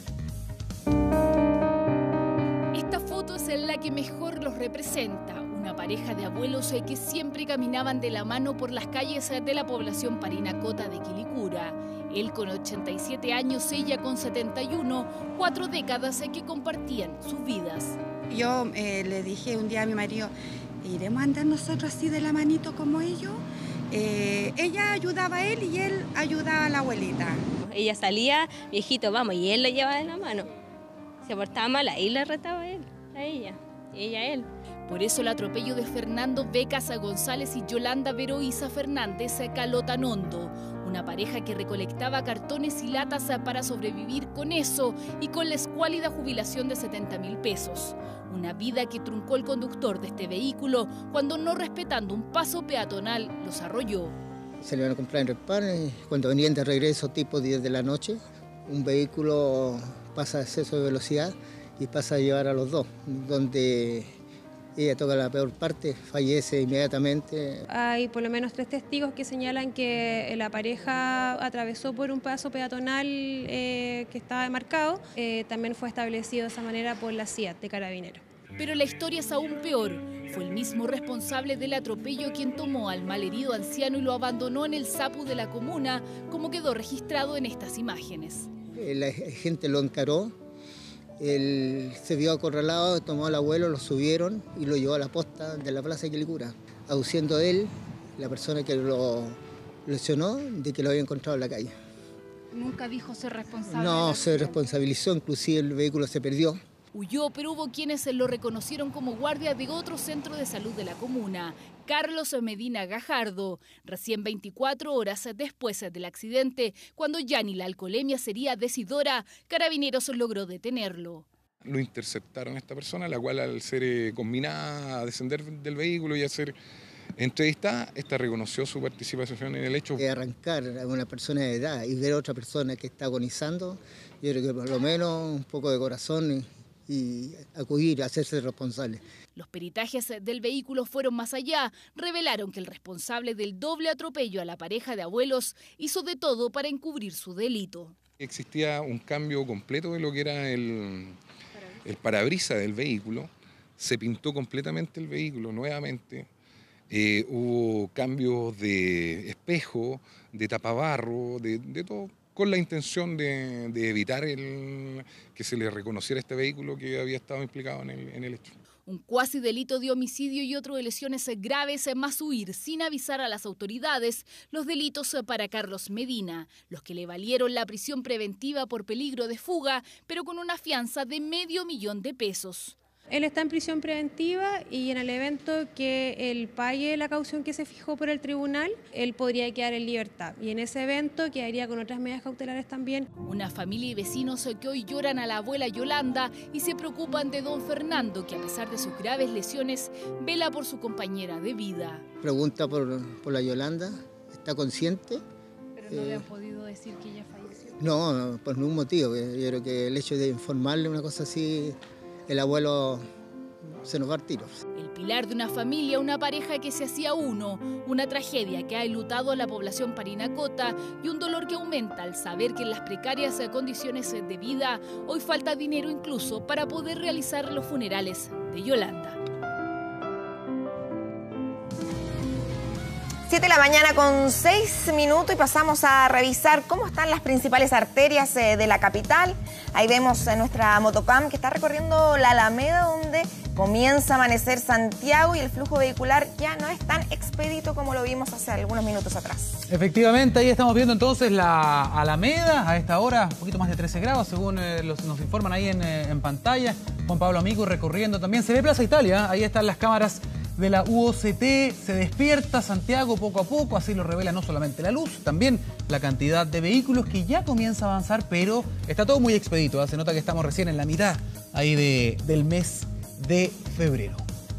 Esta foto es la que mejor los representa. Una pareja de abuelos que siempre caminaban de la mano por las calles de la población parinacota de Quilicura. Él con 87 años, ella con 71, 4 décadas que compartían sus vidas. Yo le dije un día a mi marido, ¿iremos a andar nosotros así de la manito como ellos? Ella ayudaba a él y él ayudaba a la abuelita. Ella salía, viejito, vamos, y él la llevaba de la mano. Se portaba mal, ahí le retaba a ella, y ella a él. Por eso el atropello de Fernando Becas González y Yolanda Veroísa Fernández Calotanondo, una pareja que recolectaba cartones y latas para sobrevivir con eso y con la escuálida jubilación de 70.000 pesos. Una vida que truncó el conductor de este vehículo cuando, no respetando un paso peatonal, los arrolló. Se le iban a comprar en Repar y cuando venían de regreso tipo 10 de la noche, un vehículo pasa a exceso de velocidad y pasa a llevar a los dos, donde ella toca la peor parte, fallece inmediatamente. Hay por lo menos 3 testigos que señalan que la pareja atravesó por un paso peatonal que estaba demarcado. También fue establecido de esa manera por la CIA de Carabineros. Pero la historia es aún peor. Fue el mismo responsable del atropello quien tomó al malherido anciano y lo abandonó en el Sapu de la comuna, como quedó registrado en estas imágenes. La gente lo encaró. Él se vio acorralado, tomó al abuelo, lo subieron y lo llevó a la posta de la plaza de Quilicura, aduciendo a él, la persona que lo lesionó, de que lo había encontrado en la calle. ¿Nunca dijo ser responsable? No, se responsabilizó, inclusive el vehículo se perdió. Huyó, pero hubo quienes lo reconocieron como guardia de otro centro de salud de la comuna, Carlos Medina Gajardo, recién 24 horas después del accidente, cuando ya ni la alcoholemia sería decidora, Carabineros logró detenerlo. Lo interceptaron a esta persona, la cual al ser combinada a descender del vehículo y a ser entrevistada, esta reconoció su participación en el hecho. Arrancar a una persona de edad y ver a otra persona que está agonizando, yo creo que por lo menos un poco de corazón y acudir a hacerse responsable. Los peritajes del vehículo fueron más allá, revelaron que el responsable del doble atropello a la pareja de abuelos hizo de todo para encubrir su delito. Existía un cambio completo de lo que era el el parabrisas del vehículo, se pintó completamente el vehículo nuevamente. Hubo cambios de espejo, de tapabarro, de todo, con la intención de evitar que se le reconociera este vehículo que había estado implicado en el hecho. Un cuasi delito de homicidio y otro de lesiones graves, más huir sin avisar a las autoridades. Los delitos para Carlos Medina, los que le valieron la prisión preventiva por peligro de fuga, pero con una fianza de $500,000 de pesos. Él está en prisión preventiva y en el evento que él pague la caución que se fijó por el tribunal, él podría quedar en libertad. Y en ese evento quedaría con otras medidas cautelares también. Una familia y vecinos que hoy lloran a la abuela Yolanda y se preocupan de don Fernando, que a pesar de sus graves lesiones, vela por su compañera de vida. Pregunta por la Yolanda, ¿está consciente? ¿Pero no le han podido decir que ella falleció? No, por ningún motivo. Yo creo que el hecho de informarle una cosa así, el abuelo se nos va al tiro. El pilar de una familia, una pareja que se hacía uno, una tragedia que ha enlutado a la población parinacota y un dolor que aumenta al saber que en las precarias condiciones de vida hoy falta dinero incluso para poder realizar los funerales de Yolanda. 7 de la mañana con 6 minutos y pasamos a revisar cómo están las principales arterias de la capital. Ahí vemos nuestra motocam que está recorriendo la Alameda, donde comienza a amanecer Santiago y el flujo vehicular ya no es tan expedito como lo vimos hace algunos minutos atrás. Efectivamente, ahí estamos viendo entonces la Alameda a esta hora, un poquito más de 13 grados, según nos informan ahí en pantalla. Juan Pablo Amigo recorriendo también. Se ve Plaza Italia, ahí están las cámaras de la UOCT. Se despierta Santiago poco a poco, así lo revela no solamente la luz, también la cantidad de vehículos que ya comienza a avanzar, pero está todo muy expedito, ¿eh? Se nota que estamos recién en la mitad ahí del mes de febrero.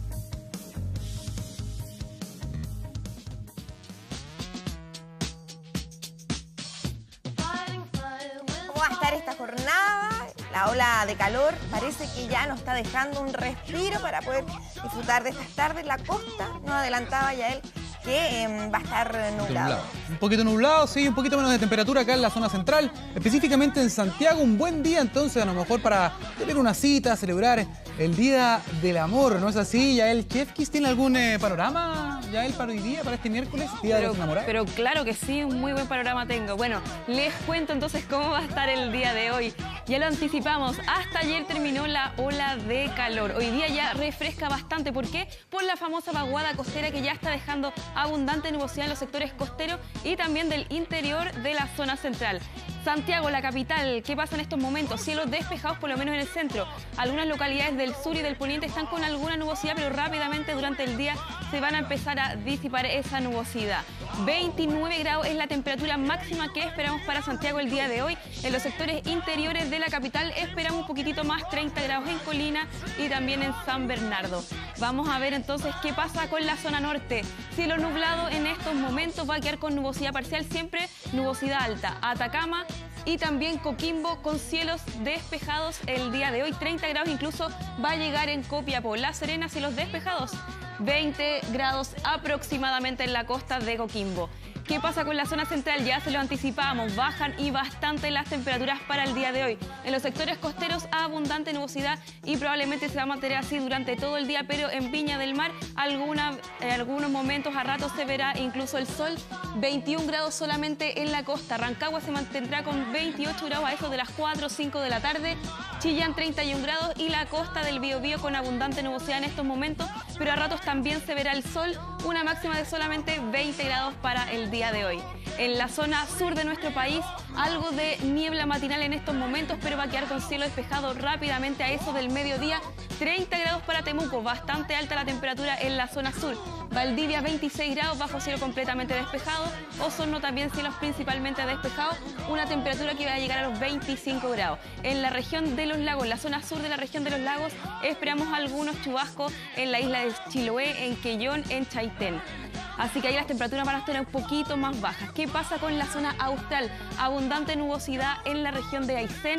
¿Cómo va a estar esta jornada? La ola de calor parece que ya nos está dejando un respiro para poder disfrutar de estas tardes. La costa nos adelantaba ya él que va a estar nublado. Un poquito nublado, sí, un poquito menos de temperatura acá en la zona central, específicamente en Santiago. Un buen día entonces, a lo mejor para tener una cita, celebrar el Día del Amor, ¿no es así? Yael Chefkis, ¿tiene algún panorama, Yael, para hoy día, para este miércoles, Día de los Enamorados? Pero claro que sí, un muy buen panorama tengo. Bueno, les cuento entonces cómo va a estar el día de hoy. Ya lo anticipamos, hasta ayer terminó la ola de calor. Hoy día ya refresca bastante. ¿Por qué? Por la famosa vaguada costera que ya está dejando abundante nubosidad en los sectores costeros y también del interior de la zona central. Santiago, la capital, ¿qué pasa en estos momentos? Cielos despejados, por lo menos en el centro. Algunas localidades del sur y del poniente están con alguna nubosidad, pero rápidamente durante el día se van a empezar a disipar esa nubosidad. 29 grados es la temperatura máxima que esperamos para Santiago el día de hoy. En los sectores interiores de la capital esperamos un poquitito más, 30 grados en Colina y también en San Bernardo. Vamos a ver entonces qué pasa con la zona norte. Cielo nublado en estos momentos, va a quedar con nubosidad parcial, siempre nubosidad alta. Atacama y también Coquimbo con cielos despejados el día de hoy. 30 grados incluso va a llegar en Copiapó. La Serena, cielos despejados. 20 grados aproximadamente en la costa de Coquimbo. ¿Qué pasa con la zona central? Ya se lo anticipábamos, bajan y bastante las temperaturas para el día de hoy. En los sectores costeros abundante nubosidad y probablemente se va a mantener así durante todo el día, pero en Viña del Mar algunos momentos a ratos se verá incluso el sol. 21 grados solamente en la costa. Rancagua se mantendrá con 28 grados a eso de las 4 o 5 de la tarde. Chillán 31 grados y la costa del Biobío con abundante nubosidad en estos momentos, pero a ratos también se verá el sol, una máxima de solamente 20 grados para el día de hoy. En la zona sur de nuestro país, algo de niebla matinal en estos momentos, pero va a quedar con cielo despejado rápidamente a eso del mediodía. 30 grados para Temuco, bastante alta la temperatura en la zona sur. Valdivia 26 grados bajo cielo completamente despejado. Osorno también cielos principalmente despejados, una temperatura que va a llegar a los 25 grados. En la región de los lagos, en la zona sur de la región de los lagos, esperamos algunos chubascos en la isla de Chiloé, en Quellón, en Chaitén. Así que ahí las temperaturas van a estar un poquito más bajas. ¿Qué pasa con la zona austral? Abundante nubosidad en la región de Aysén.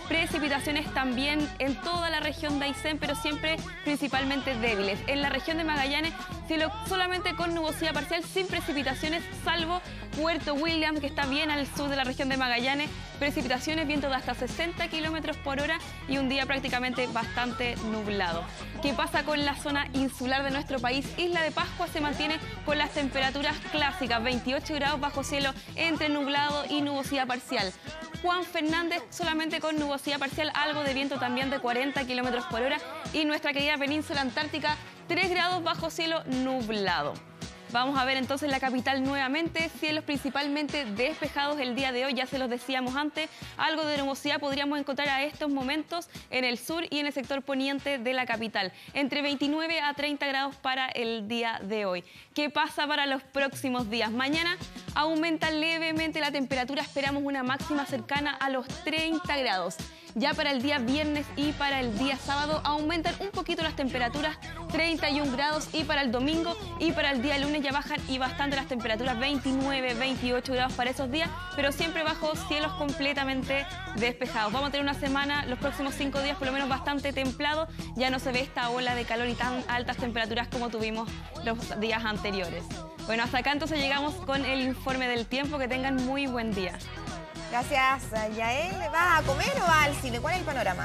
precipitaciones también en toda la región de Aysén, pero siempre principalmente débiles. En la región de Magallanes, cielo solamente con nubosidad parcial, sin precipitaciones, salvo Puerto William, que está bien al sur de la región de Magallanes. Precipitaciones, viento de hasta 60 kilómetros por hora y un día prácticamente bastante nublado. ¿Qué pasa con la zona insular de nuestro país? Isla de Pascua se mantiene con las temperaturas clásicas, 28 grados bajo cielo entre nublado y nubosidad parcial. Juan Fernández solamente con nubosidad parcial, algo de viento también de 40 kilómetros por hora. Y nuestra querida península antártica, 3 grados bajo cielo nublado. Vamos a ver entonces la capital nuevamente, cielos principalmente despejados el día de hoy, ya se los decíamos antes, algo de nubosidad podríamos encontrar a estos momentos en el sur y en el sector poniente de la capital, entre 29 a 30 grados para el día de hoy. ¿Qué pasa para los próximos días? Mañana aumenta levemente la temperatura, esperamos una máxima cercana a los 30 grados. Ya para el día viernes y para el día sábado aumentan un poquito las temperaturas, 31 grados, y para el domingo y para el día lunes ya bajan y bastante las temperaturas, 29, 28 grados para esos días, pero siempre bajo cielos completamente despejados. Vamos a tener una semana, los próximos 5 días por lo menos bastante templado, ya no se ve esta ola de calor y tan altas temperaturas como tuvimos los días anteriores. Bueno, hasta acá entonces llegamos con el informe del tiempo, que tengan muy buen día. Gracias, Yael. ¿Vas a comer o vas al cine? ¿Cuál es el panorama?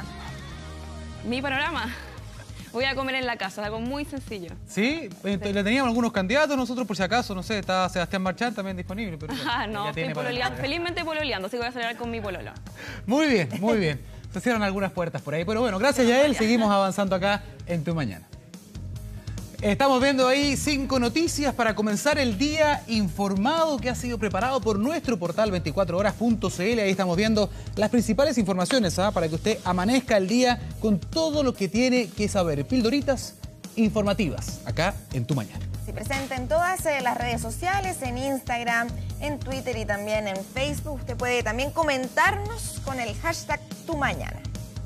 Mi panorama. Voy a comer en la casa, algo muy sencillo. ¿Sí? Le teníamos algunos candidatos nosotros, por si acaso, no sé, está Sebastián Marchán también disponible. Pero bueno, no, estoy pololeando, felizmente pololeando, así que voy a celebrar con mi pololo. Muy bien, muy bien. Se cierran algunas puertas por ahí, pero bueno, gracias, Yael. Seguimos avanzando acá en Tu Mañana. Estamos viendo ahí 5 noticias para comenzar el día informado, que ha sido preparado por nuestro portal 24horas.cl. Ahí estamos viendo las principales informaciones para que usted amanezca el día con todo lo que tiene que saber. Pildoritas informativas acá en Tu Mañana. Se presenta en todas las redes sociales, en Instagram, en Twitter y también en Facebook. Usted puede también comentarnos con el hashtag Tu Mañana.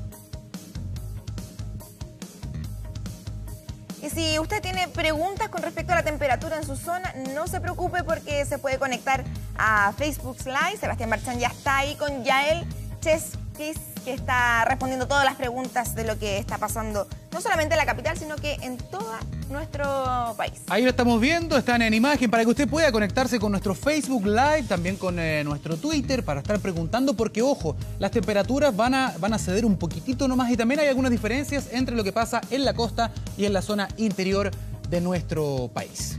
Y si usted tiene preguntas con respecto a la temperatura en su zona, no se preocupe porque se puede conectar a Facebook Live. Sebastián Marchán ya está ahí con Yael Cheskis, que está respondiendo todas las preguntas de lo que está pasando, no solamente en la capital, sino que en todo nuestro país. Ahí lo estamos viendo, están en imagen, para que usted pueda conectarse con nuestro Facebook Live, también con nuestro Twitter, para estar preguntando, porque, ojo, las temperaturas van a ceder un poquitito nomás, y también hay algunas diferencias entre lo que pasa en la costa y en la zona interior de nuestro país.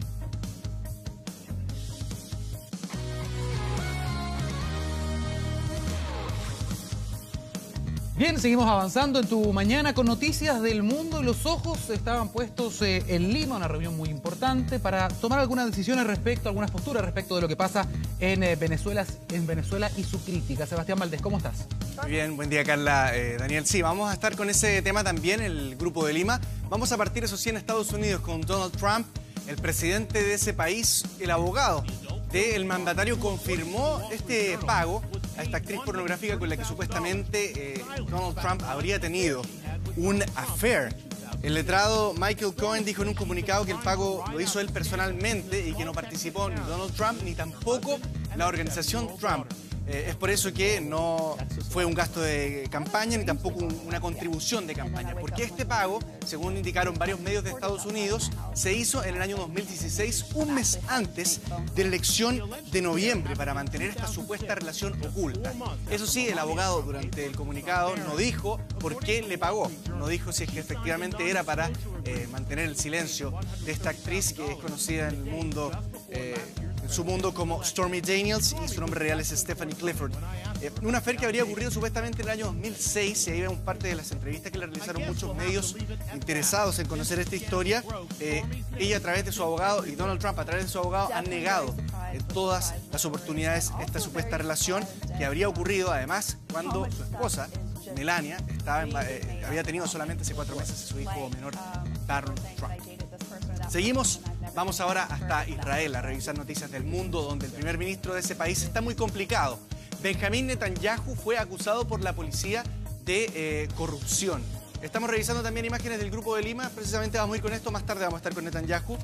Bien, seguimos avanzando en Tu Mañana con noticias del mundo, y los ojos estaban puestos en Lima, una reunión muy importante para tomar algunas decisiones algunas posturas respecto de lo que pasa en Venezuela y su crítica. Sebastián Valdés, ¿cómo estás? Muy bien, buen día, Carla. Daniel, sí, vamos a estar con ese tema también, el Grupo de Lima. Vamos a partir, eso sí, en Estados Unidos con Donald Trump, el presidente de ese país. El abogado del mandatario confirmó este pago a esta actriz pornográfica con la que supuestamente Donald Trump habría tenido un affair. El letrado Michael Cohen dijo en un comunicado que el pago lo hizo él personalmente y que no participó ni Donald Trump ni tampoco la organización Trump. Es por eso que no fue un gasto de campaña ni tampoco una contribución de campaña, porque este pago, según indicaron varios medios de Estados Unidos, se hizo en el año 2016, un mes antes de la elección de noviembre, para mantener esta supuesta relación oculta. Eso sí, el abogado durante el comunicado no dijo por qué le pagó, no dijo si es que efectivamente era para mantener el silencio de esta actriz que es conocida en el mundo, en su mundo, como Stormy Daniels, y su nombre real es Stephanie Clifford. Una affair que habría ocurrido supuestamente en el año 2006, y ahí vemos parte de las entrevistas que le realizaron muchos medios interesados en conocer esta historia. Ella, a través de su abogado, y Donald Trump a través de su abogado, han negado en todas las oportunidades esta supuesta relación que habría ocurrido, además, cuando su esposa, Melania, había tenido solamente hace 4 meses a su hijo menor, Barron Trump. Seguimos, vamos ahora hasta Israel a revisar noticias del mundo, donde el primer ministro de ese país está muy complicado. Benjamín Netanyahu fue acusado por la policía de corrupción. Estamos revisando también imágenes del Grupo de Lima, precisamente vamos a ir con esto, más tarde vamos a estar con Netanyahu.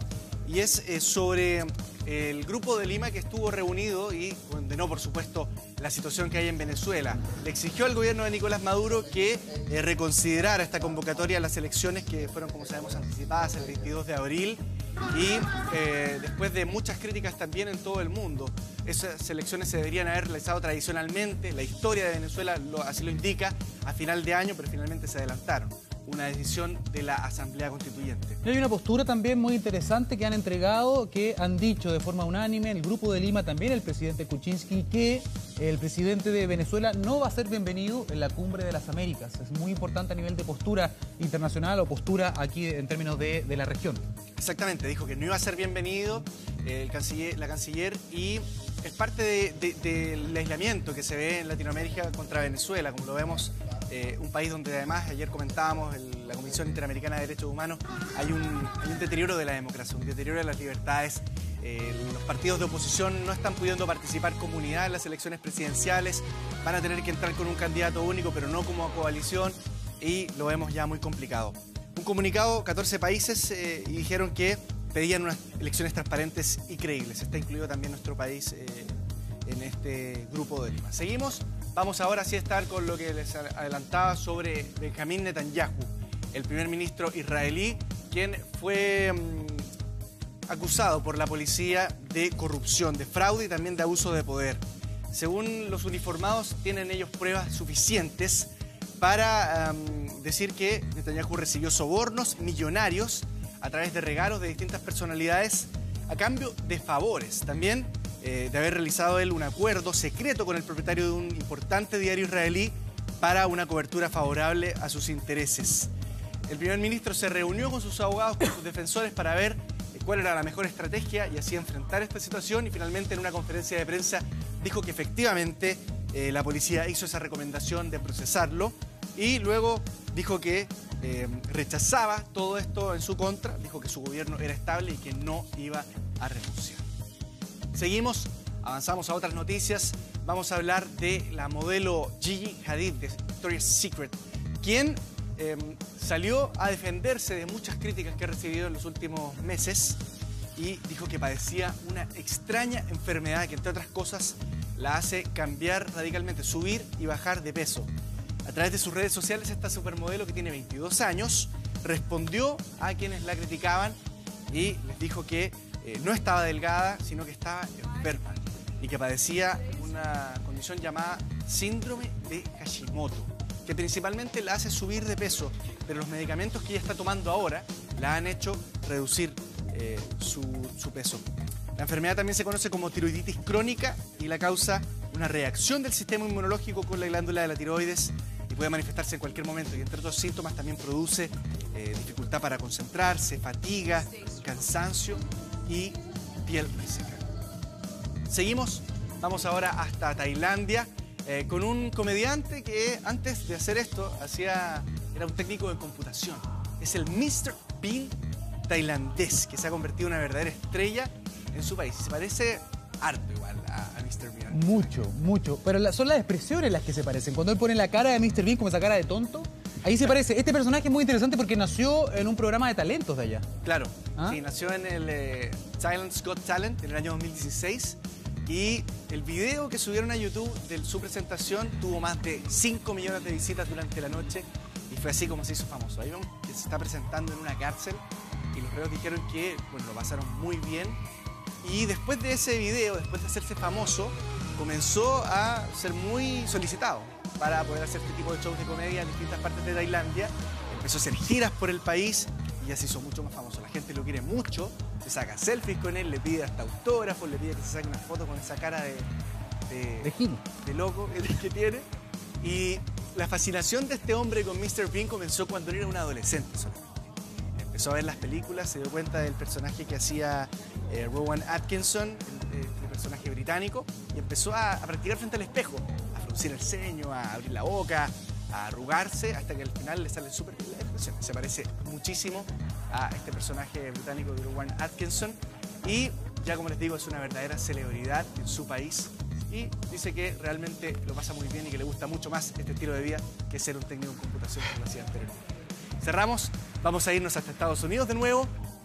y es sobre el Grupo de Lima que estuvo reunido y condenó, por supuesto, la situación que hay en Venezuela. Le exigió al gobierno de Nicolás Maduro que reconsiderara esta convocatoria a las elecciones que fueron, como sabemos, anticipadas el 22 de abril y después de muchas críticas también en todo el mundo. Esas elecciones se deberían haber realizado tradicionalmente, la historia de Venezuela así lo indica, a final de año, pero finalmente se adelantaron. Una decisión de la Asamblea Constituyente. Y hay una postura también muy interesante que han entregado, que han dicho de forma unánime, el Grupo de Lima, también el presidente Kuczynski, que el presidente de Venezuela no va a ser bienvenido en la Cumbre de las Américas. Es muy importante a nivel de postura internacional o postura aquí en términos de la región. Exactamente, dijo que no iba a ser bienvenido la canciller y es parte del aislamiento que se ve en Latinoamérica contra Venezuela, como lo vemos. Un país donde además, ayer comentábamos, la Comisión Interamericana de Derechos Humanos, hay un deterioro de la democracia, un deterioro de las libertades. Los partidos de oposición no están pudiendo participar como unidad en las elecciones presidenciales, van a tener que entrar con un candidato único, pero no como coalición, y lo vemos ya muy complicado. Un comunicado, 14 países dijeron que pedían unas elecciones transparentes y creíbles. Está incluido también nuestro país en este Grupo de Lima. Seguimos. Vamos ahora sí a estar con lo que les adelantaba sobre Benjamín Netanyahu, el primer ministro israelí, quien fue acusado por la policía de corrupción, de fraude y también de abuso de poder. Según los uniformados, tienen ellos pruebas suficientes para decir que Netanyahu recibió sobornos millonarios a través de regalos de distintas personalidades a cambio de favores. También de haber realizado él un acuerdo secreto con el propietario de un importante diario israelí para una cobertura favorable a sus intereses. El primer ministro se reunió con sus abogados, con sus defensores, para ver cuál era la mejor estrategia y así enfrentar esta situación, y finalmente en una conferencia de prensa dijo que efectivamente la policía hizo esa recomendación de procesarlo y luego dijo que rechazaba todo esto en su contra, dijo que su gobierno era estable y que no iba a renunciar. Seguimos, avanzamos a otras noticias. Vamos a hablar de la modelo Gigi Hadid de Victoria's Secret, quien salió a defenderse de muchas críticas que ha recibido en los últimos meses y dijo que padecía una extraña enfermedad que, entre otras cosas, la hace cambiar radicalmente, subir y bajar de peso. A través de sus redes sociales, esta supermodelo, que tiene 22 años, respondió a quienes la criticaban y les dijo que no estaba delgada, sino que estaba enferma y que padecía una condición llamada síndrome de Hashimoto, que principalmente la hace subir de peso, pero los medicamentos que ella está tomando ahora la han hecho reducir su peso. La enfermedad también se conoce como tiroiditis crónica y la causa una reacción del sistema inmunológico con la glándula de la tiroides y puede manifestarse en cualquier momento, y entre otros síntomas también produce dificultad para concentrarse, fatiga, cansancio y piel reseca. Seguimos, vamos ahora hasta Tailandia con un comediante que antes de hacer esto era un técnico de computación. Es el Mr. Bean tailandés, que se ha convertido en una verdadera estrella en su país. Se parece harto igual a Mr. Bean. Mucho. Pero son las expresiones las que se parecen. Cuando él pone la cara de Mr. Bean como esa cara de tonto, ahí se parece. Este personaje es muy interesante porque nació en un programa de talentos de allá. Claro, sí, nació en el Thailand's Got Talent en el año 2016 y el video que subieron a YouTube de su presentación tuvo más de 5 millones de visitas durante la noche y fue así como se hizo famoso. Ahí vemos que se está presentando en una cárcel y los reos dijeron que lo pasaron muy bien, y después de ese video, después de hacerse famoso, comenzó a ser muy solicitado para poder hacer este tipo de shows de comedia en distintas partes de Tailandia. Empezó a hacer giras por el país y ya se hizo mucho más famoso. La gente lo quiere mucho, se saca selfies con él, le pide hasta autógrafos, le pide que se saque una foto con esa cara de loco que tiene. Y la fascinación de este hombre con Mr. Bean comenzó cuando él era un adolescente solamente. Empezó a ver las películas, se dio cuenta del personaje que hacía Rowan Atkinson, el personaje británico, y empezó a practicar frente al espejo, a fruncir el ceño, a abrir la boca, a arrugarse, hasta que al final le sale súper bien la expresión. Se parece muchísimo a este personaje británico de Rowan Atkinson y ya, como les digo, es una verdadera celebridad en su país y dice que realmente lo pasa muy bien y que le gusta mucho más este estilo de vida que ser un técnico en computación, como lo hacía anteriormente. Cerramos, vamos a irnos hasta Estados Unidos de nuevo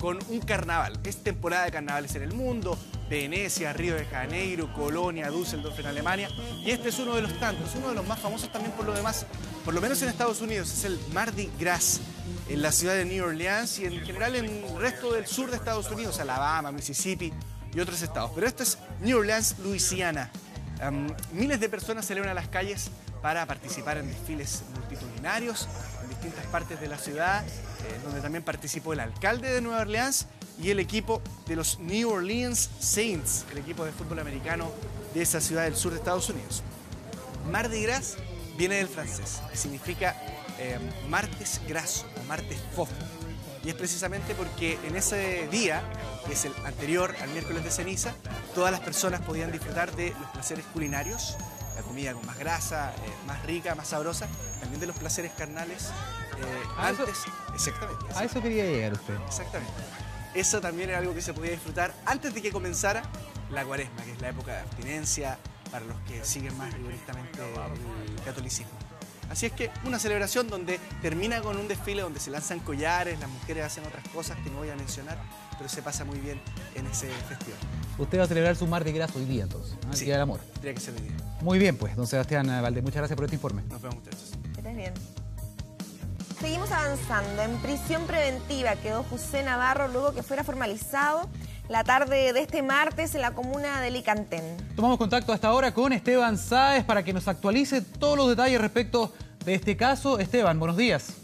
con un carnaval. Es temporada de carnavales en el mundo, Venecia, Río de Janeiro, Colonia, Düsseldorf en Alemania, y este es uno de los tantos, uno de los más famosos también por lo demás, por lo menos en Estados Unidos, es el Mardi Gras, en la ciudad de New Orleans y en general en el resto del sur de Estados Unidos, Alabama, Mississippi y otros estados. Pero esto es New Orleans, Luisiana. Miles de personas se elevan a las calles para participar en desfiles multitudinarios en distintas partes de la ciudad, donde también participó el alcalde de Nueva Orleans y el equipo de los New Orleans Saints, el equipo de fútbol americano de esa ciudad del sur de Estados Unidos. Mardi Gras viene del francés y significa martes graso o martes fofo. Y es precisamente porque en ese día, que es el anterior al miércoles de ceniza, todas las personas podían disfrutar de los placeres culinarios, la comida con más grasa, más rica, más sabrosa, también de los placeres carnales antes. Exactamente. A eso quería llegar usted. Exactamente. Eso también era algo que se podía disfrutar antes de que comenzara la Cuaresma, que es la época de abstinencia para los que siguen más rigurosamente el catolicismo. Así es que una celebración donde termina con un desfile donde se lanzan collares, las mujeres hacen otras cosas que no voy a mencionar, pero se pasa muy bien en ese festival. Usted va a celebrar su Mardi Gras hoy día, entonces, ¿no? El Sí, Día del Amor. Tendría que ser hoy día. Muy bien, pues, don Sebastián Valdés, muchas gracias por este informe. Nos vemos, muchachos. Que estés bien. Seguimos avanzando. En prisión preventiva quedó José Navarro luego que fuera formalizado la tarde de este martes en la comuna de Licantén. Tomamos contacto hasta ahora con Esteban Sáez para que nos actualice todos los detalles respecto de este caso. Esteban, buenos días.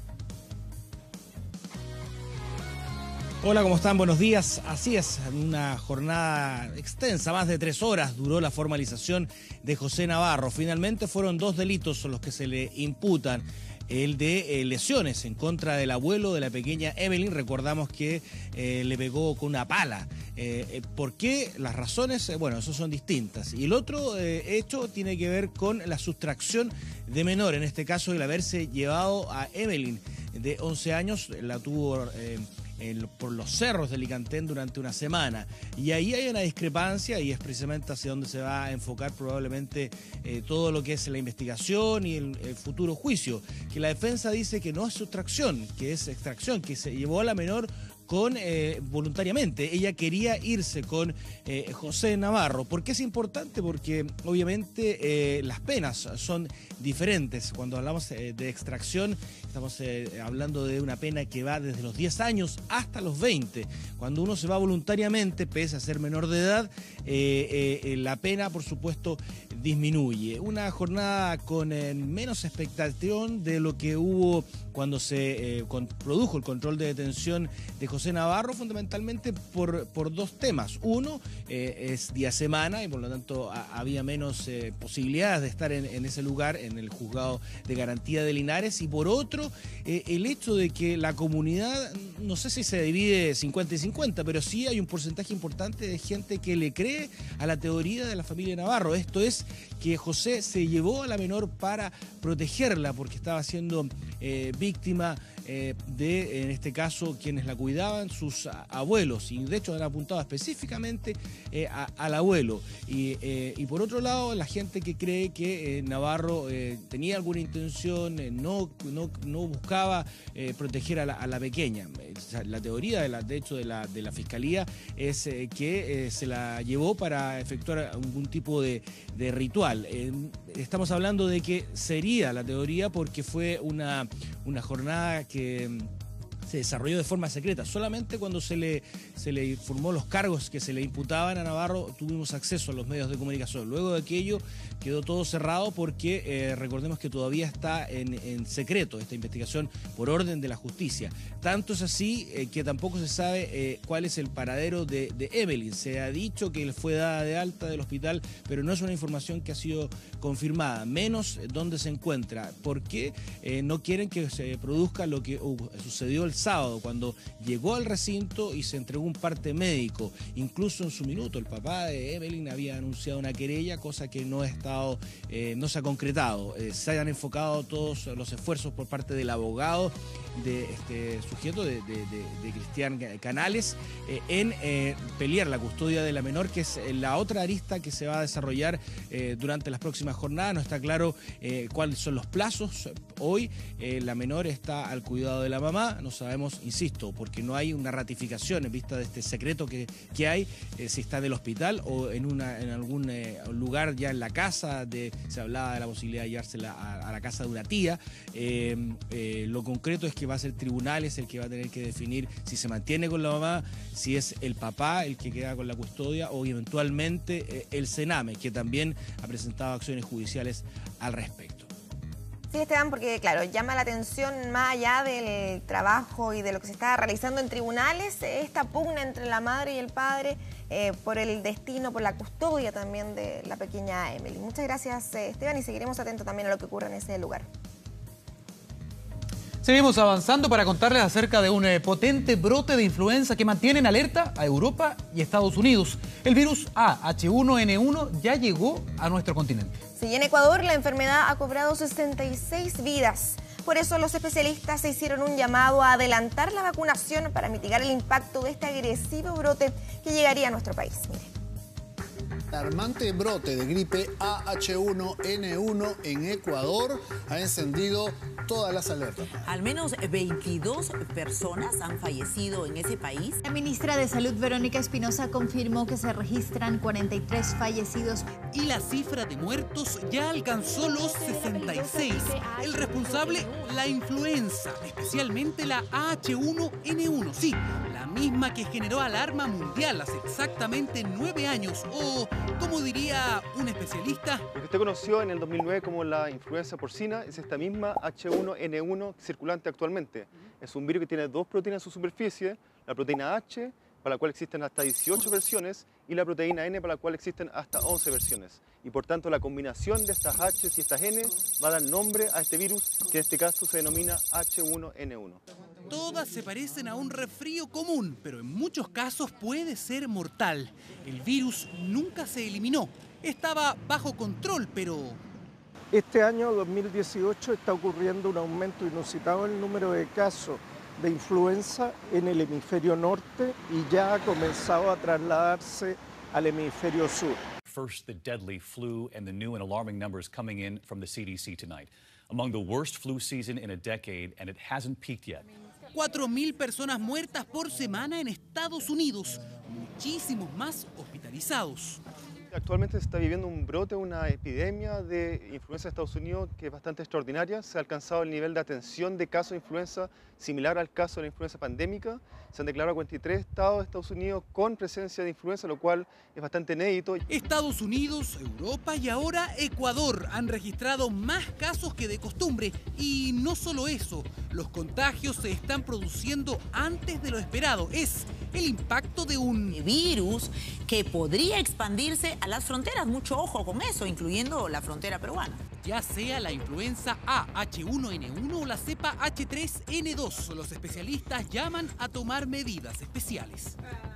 Hola, ¿cómo están? Buenos días. Así es, una jornada extensa, más de 3 horas duró la formalización de José Navarro. Finalmente fueron 2 delitos los que se le imputan. El de lesiones en contra del abuelo de la pequeña Evelyn. Recordamos que le pegó con una pala. ¿Por qué? Las razones, bueno, eso son distintas. Y el otro hecho tiene que ver con la sustracción de menor. En este caso, el haberse llevado a Evelyn de 11 años, la tuvo por los cerros de Licantén durante una semana. Y ahí hay una discrepancia y es precisamente hacia donde se va a enfocar probablemente todo lo que es la investigación y el futuro juicio. Que la defensa dice que no es sustracción, que es extracción, que se llevó a la menor voluntariamente. Ella quería irse con José Navarro. ¿Por qué es importante? Porque obviamente las penas son diferentes. Cuando hablamos de extracción, estamos hablando de una pena que va desde los 10 años hasta los 20. Cuando uno se va voluntariamente, pese a ser menor de edad, la pena, por supuesto, disminuye. Una jornada con menos expectación de lo que hubo cuando se produjo el control de detención de José Navarro, fundamentalmente por 2 temas. Uno, es día semana y por lo tanto había menos posibilidades de estar en ese lugar, en el juzgado de garantía de Linares, y por otro, el hecho de que la comunidad, no sé si se divide 50 y 50, pero sí hay un porcentaje importante de gente que le cree a la teoría de la familia Navarro. Esto es que José se llevó a la menor para protegerla porque estaba siendo víctima de, en este caso, quienes la cuidaban, sus abuelos, y de hecho han apuntado específicamente al abuelo. Y por otro lado, la gente que cree que Navarro tenía alguna intención, no buscaba proteger a la pequeña. La teoría, de hecho, de la Fiscalía es que se la llevó para efectuar algún tipo de ritual. Estamos hablando de que sería la teoría porque fue una jornada que se desarrolló de forma secreta. Solamente cuando se le informó los cargos que se le imputaban a Navarro tuvimos acceso a los medios de comunicación. Luego de aquello quedó todo cerrado porque recordemos que todavía está en secreto esta investigación por orden de la justicia. Tanto es así que tampoco se sabe cuál es el paradero de Evelyn. Se ha dicho que él fue dada de alta del hospital, pero no es una información que ha sido confirmada, menos dónde se encuentra. ¿Por qué no quieren que se produzca lo que sucedió el sábado, cuando llegó al recinto y se entregó un parte médico? Incluso en su minuto el papá de Evelyn había anunciado una querella, cosa que no no se ha concretado. Se han enfocado todos los esfuerzos por parte del abogado de este sujeto, de Cristian Canales, en pelear la custodia de la menor, que es la otra arista que se va a desarrollar durante las próximas jornadas. No está claro cuáles son los plazos. Hoy la menor está al cuidado de la mamá, no sabemos, insisto, porque no hay una ratificación en vista de este secreto que hay, si está en el hospital o en algún lugar ya en la casa. Se hablaba de la posibilidad de llevársela a la casa de una tía. Lo concreto es que va a ser tribunales el que va a tener que definir si se mantiene con la mamá, si es el papá el que queda con la custodia o eventualmente el Sename, que también ha presentado acciones judiciales al respecto. Sí, Esteban, porque claro, llama la atención más allá del trabajo y de lo que se está realizando en tribunales, esta pugna entre la madre y el padre por el destino, por la custodia también de la pequeña Emily. Muchas gracias, Esteban, y seguiremos atentos también a lo que ocurre en ese lugar. Seguimos avanzando para contarles acerca de un potente brote de influenza que mantiene en alerta a Europa y Estados Unidos. El virus H1N1 ya llegó a nuestro continente. Sí, en Ecuador la enfermedad ha cobrado 66 vidas. Por eso los especialistas se hicieron un llamado a adelantar la vacunación para mitigar el impacto de este agresivo brote que llegaría a nuestro país. Miren. El alarmante brote de gripe AH1N1 en Ecuador ha encendido todas las alertas. Al menos 22 personas han fallecido en ese país. La ministra de Salud, Verónica Espinosa, confirmó que se registran 43 fallecidos. Y la cifra de muertos ya alcanzó los 66. El responsable, la influenza, especialmente la AH1N1. Sí, la misma que generó alarma mundial hace exactamente 9 años. O, como diría un especialista, lo que usted conoció en el 2009 como la influenza porcina es esta misma H1N1 circulante actualmente. Es un virus que tiene dos proteínas en su superficie, la proteína H, para la cual existen hasta 18 versiones, y la proteína N, para la cual existen hasta 11 versiones. Y por tanto la combinación de estas H y estas N va a dar nombre a este virus, que en este caso se denomina H1N1. Todas se parecen a un resfrío común, pero en muchos casos puede ser mortal. El virus nunca se eliminó, estaba bajo control, pero... Este año 2018 está ocurriendo un aumento inusitado en el número de casos de influenza en el hemisferio norte y ya ha comenzado a trasladarse al hemisferio sur. First, the deadly flu and the new and alarming numbers coming in from the CDC tonight. Among the worst flu season in a decade, and it hasn't peaked yet. 4.000 personas muertas por semana en Estados Unidos, muchísimos más hospitalizados. Actualmente se está viviendo un brote, una epidemia de influenza en Estados Unidos que es bastante extraordinaria. Se ha alcanzado el nivel de atención de casos de influenza similar al caso de la influenza pandémica. Se han declarado 43 estados de Estados Unidos con presencia de influenza, lo cual es bastante inédito. Estados Unidos, Europa y ahora Ecuador han registrado más casos que de costumbre. Y no solo eso, los contagios se están produciendo antes de lo esperado. Es el impacto de un virus que podría expandirse a las fronteras. Mucho ojo con eso, incluyendo la frontera peruana. Ya sea la influenza A H1N1 o la cepa H3N2, los especialistas llaman a tomar medidas especiales.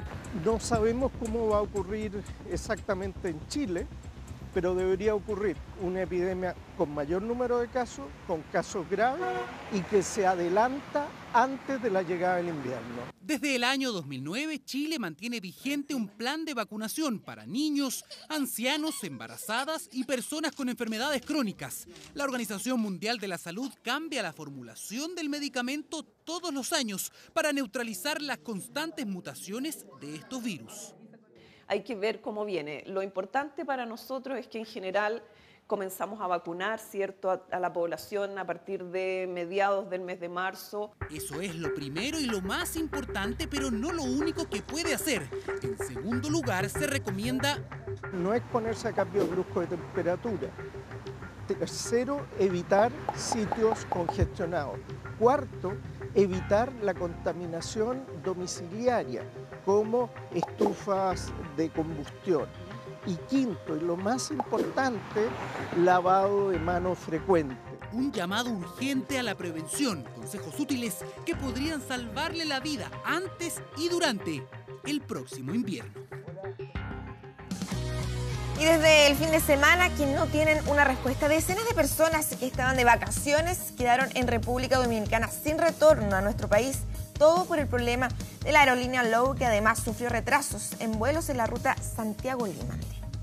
No sabemos cómo va a ocurrir exactamente en Chile, pero debería ocurrir una epidemia con mayor número de casos, con casos graves y que se adelanta antes de la llegada del invierno. Desde el año 2009, Chile mantiene vigente un plan de vacunación para niños, ancianos, embarazadas y personas con enfermedades crónicas. La Organización Mundial de la Salud cambia la formulación del medicamento todos los años para neutralizar las constantes mutaciones de estos virus. Hay que ver cómo viene. Lo importante para nosotros es que en general comenzamos a vacunar, ¿cierto?, a la población a partir de mediados del mes de marzo. Eso es lo primero y lo más importante, pero no lo único que puede hacer. En segundo lugar, se recomienda no exponerse a cambios bruscos de temperatura. Tercero, evitar sitios congestionados. Cuarto, evitar la contaminación domiciliaria, como estufas de combustión. Y quinto, y lo más importante, lavado de manos frecuente. Un llamado urgente a la prevención, consejos útiles que podrían salvarle la vida antes y durante el próximo invierno. Y desde el fin de semana, que no tienen una respuesta, decenas de personas que estaban de vacaciones quedaron en República Dominicana sin retorno a nuestro país. Todo por el problema de la aerolínea LOW, que además sufrió retrasos en vuelos en la ruta Santiago-Lima.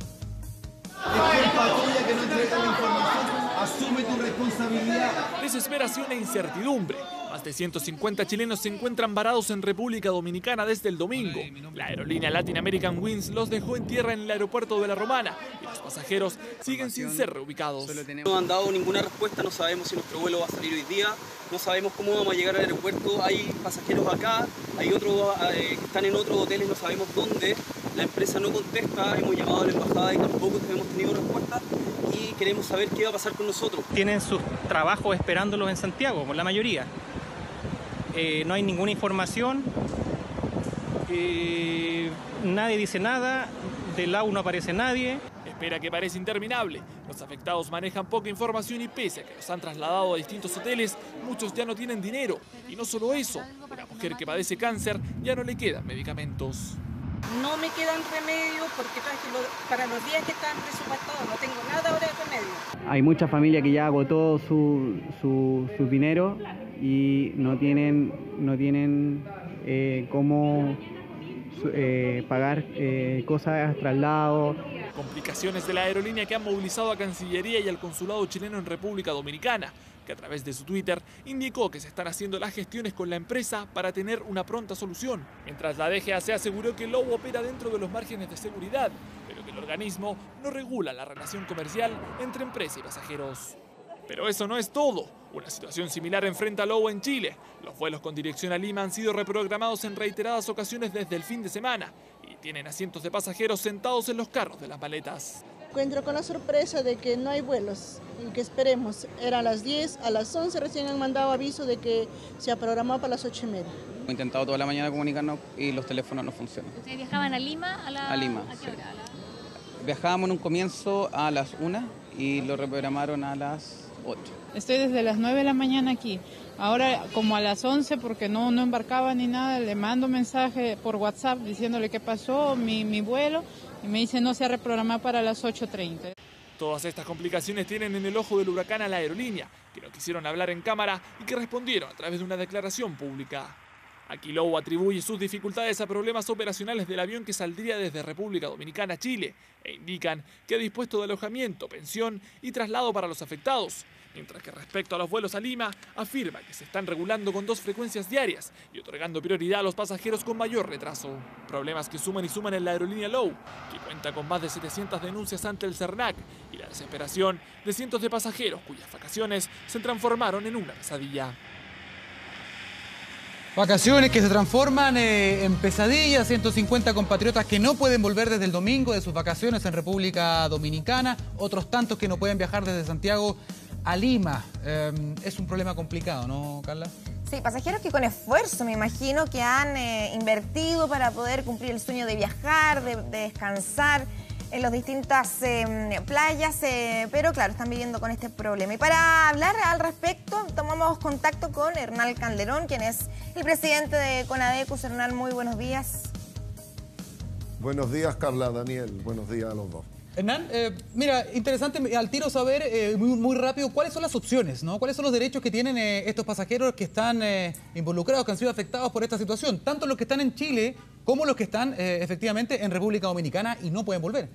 Patrulla que no entrega la información, asume tu responsabilidad. Desesperación e incertidumbre. Más de 150 chilenos se encuentran varados en República Dominicana desde el domingo. La aerolínea Latin American Wings los dejó en tierra en el aeropuerto de La Romana y los pasajeros siguen sin ser reubicados. No han dado ninguna respuesta, no sabemos si nuestro vuelo va a salir hoy día, no sabemos cómo vamos a llegar al aeropuerto. Hay pasajeros acá, hay otros que están en otros hoteles, no sabemos dónde. La empresa no contesta, hemos llamado a la embajada y tampoco hemos tenido respuesta y queremos saber qué va a pasar con nosotros. Tienen sus trabajos esperándolos en Santiago, por la mayoría. No hay ninguna información, nadie dice nada, del AU no aparece nadie. Espera que parece interminable. Los afectados manejan poca información y pese a que los han trasladado a distintos hoteles, muchos ya no tienen dinero. Y no solo eso, una mujer que padece cáncer ya no le quedan medicamentos. No me quedan remedios porque para los días que están presupuestados no tengo nada ahora de remedio. Hay mucha familia que ya agotó su dinero y no tienen cómo pagar cosas, traslados. Complicaciones de la aerolínea que han movilizado a Cancillería y al Consulado chileno en República Dominicana, que a través de su Twitter indicó que se están haciendo las gestiones con la empresa para tener una pronta solución. Mientras la DGA se aseguró que el lobo opera dentro de los márgenes de seguridad, pero que el organismo no regula la relación comercial entre empresa y pasajeros. Pero eso no es todo. Una situación similar enfrenta a Lobo en Chile. Los vuelos con dirección a Lima han sido reprogramados en reiteradas ocasiones desde el fin de semana y tienen a cientos de pasajeros sentados en los carros de las maletas. Encuentro con la sorpresa de que no hay vuelos y que esperemos. Era a las 10, a las 11 recién han mandado aviso de que se ha programado para las 8:30. Hemos intentado toda la mañana comunicarnos y los teléfonos no funcionan. ¿Ustedes viajaban a Lima? A Lima, ¿A qué hora? Sí. Viajábamos en un comienzo a las 1 y lo reprogramaron a las 8. Estoy desde las 9 de la mañana aquí. Ahora como a las 11 porque no embarcaba ni nada, le mando mensaje por WhatsApp diciéndole qué pasó, mi vuelo, y me dice no se ha reprogramado para las 8:30. Todas estas complicaciones tienen en el ojo del huracán a la aerolínea, que no quisieron hablar en cámara y que respondieron a través de una declaración pública. Aquí Lobo atribuye sus dificultades a problemas operacionales del avión que saldría desde República Dominicana a Chile e indican que ha dispuesto de alojamiento, pensión y traslado para los afectados. Mientras que respecto a los vuelos a Lima, afirma que se están regulando con 2 frecuencias diarias y otorgando prioridad a los pasajeros con mayor retraso. Problemas que suman y suman en la aerolínea Low, que cuenta con más de 700 denuncias ante el CERNAC y la desesperación de cientos de pasajeros cuyas vacaciones se transformaron en una pesadilla. Vacaciones que se transforman en pesadillas, 150 compatriotas que no pueden volver desde el domingo de sus vacaciones en República Dominicana, otros tantos que no pueden viajar desde Santiago a Lima. Es un problema complicado, ¿no, Carla? Sí, pasajeros que con esfuerzo, me imagino, que han invertido para poder cumplir el sueño de viajar, de descansar en las distintas playas, pero claro, están viviendo con este problema. Y para hablar al respecto, tomamos contacto con Hernán Calderón, quien es el presidente de Conadecus. Hernán, muy buenos días. Buenos días, Carla, Daniel. Buenos días a los dos. Hernán, mira, interesante al tiro saber muy rápido cuáles son las opciones, ¿no? ¿Cuáles son los derechos que tienen estos pasajeros que están involucrados, que han sido afectados por esta situación? Tanto los que están en Chile como los que están efectivamente en República Dominicana y no pueden volver.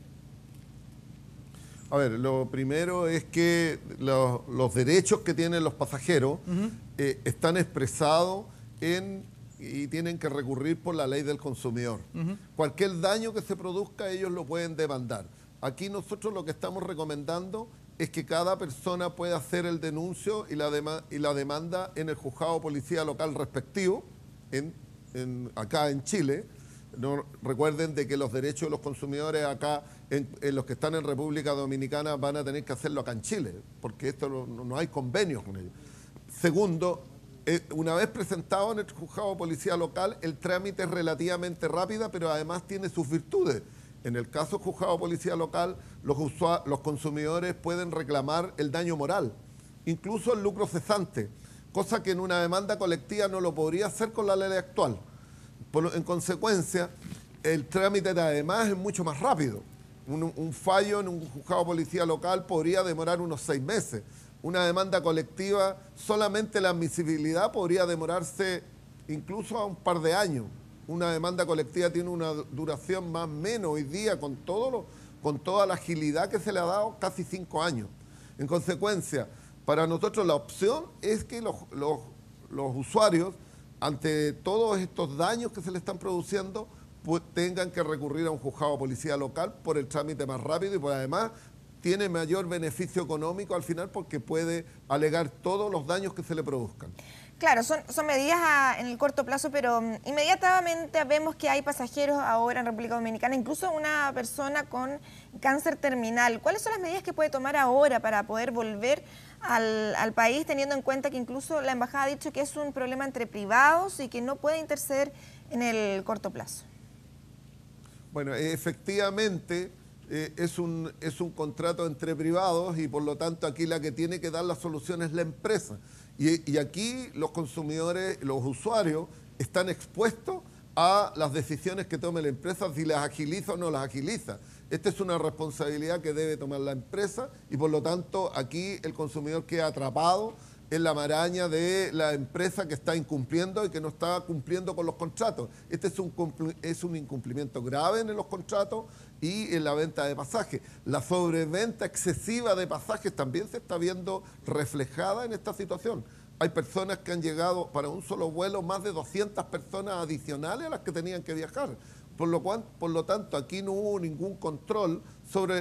A ver, lo primero es que los derechos que tienen los pasajeros están expresados y tienen que recurrir por la ley del consumidor. Cualquier daño que se produzca, ellos lo pueden demandar. Aquí nosotros lo que estamos recomendando es que cada persona pueda hacer el denuncio y la demanda en el juzgado policía local respectivo, acá en Chile. No, recuerden de que los derechos de los consumidores acá, en los que están en República Dominicana, van a tener que hacerlo acá en Chile, porque esto no hay convenios con ellos. Segundo, una vez presentado en el juzgado policía local, el trámite es relativamente rápido, pero además tiene sus virtudes. En el caso juzgado policía local, los consumidores pueden reclamar el daño moral, incluso el lucro cesante, cosa que en una demanda colectiva no lo podría hacer con la ley actual. En consecuencia, el trámite además es mucho más rápido. Un fallo en un juzgado policía local podría demorar unos 6 meses. Una demanda colectiva, solamente la admisibilidad podría demorarse incluso a un par de años. Una demanda colectiva tiene una duración más o menos hoy día, con toda la agilidad que se le ha dado, casi 5 años. En consecuencia, para nosotros la opción es que usuarios, ante todos estos daños que se le están produciendo, pues tengan que recurrir a un juzgado de policía local por el trámite más rápido y por además tiene mayor beneficio económico al final porque puede alegar todos los daños que se le produzcan. Claro, son medidas en el corto plazo, pero inmediatamente vemos que hay pasajeros ahora en República Dominicana, incluso una persona con cáncer terminal. ¿Cuáles son las medidas que puede tomar ahora para poder volver al país, teniendo en cuenta que incluso la embajada ha dicho que es un problema entre privados y que no puede interceder en el corto plazo? Bueno, efectivamente es un contrato entre privados y por lo tanto aquí la que tiene que dar la solución es la empresa. Y aquí los consumidores, los usuarios, están expuestos a las decisiones que tome la empresa, si las agiliza o no las agiliza. Esta es una responsabilidad que debe tomar la empresa y por lo tanto aquí el consumidor queda atrapado en la maraña de la empresa que está incumpliendo y que no está cumpliendo con los contratos. Este es un incumplimiento grave en los contratos y en la venta de pasajes. La sobreventa excesiva de pasajes también se está viendo reflejada en esta situación. Hay personas que han llegado para un solo vuelo, más de 200 personas adicionales a las que tenían que viajar. Por lo tanto, aquí no hubo ningún control sobre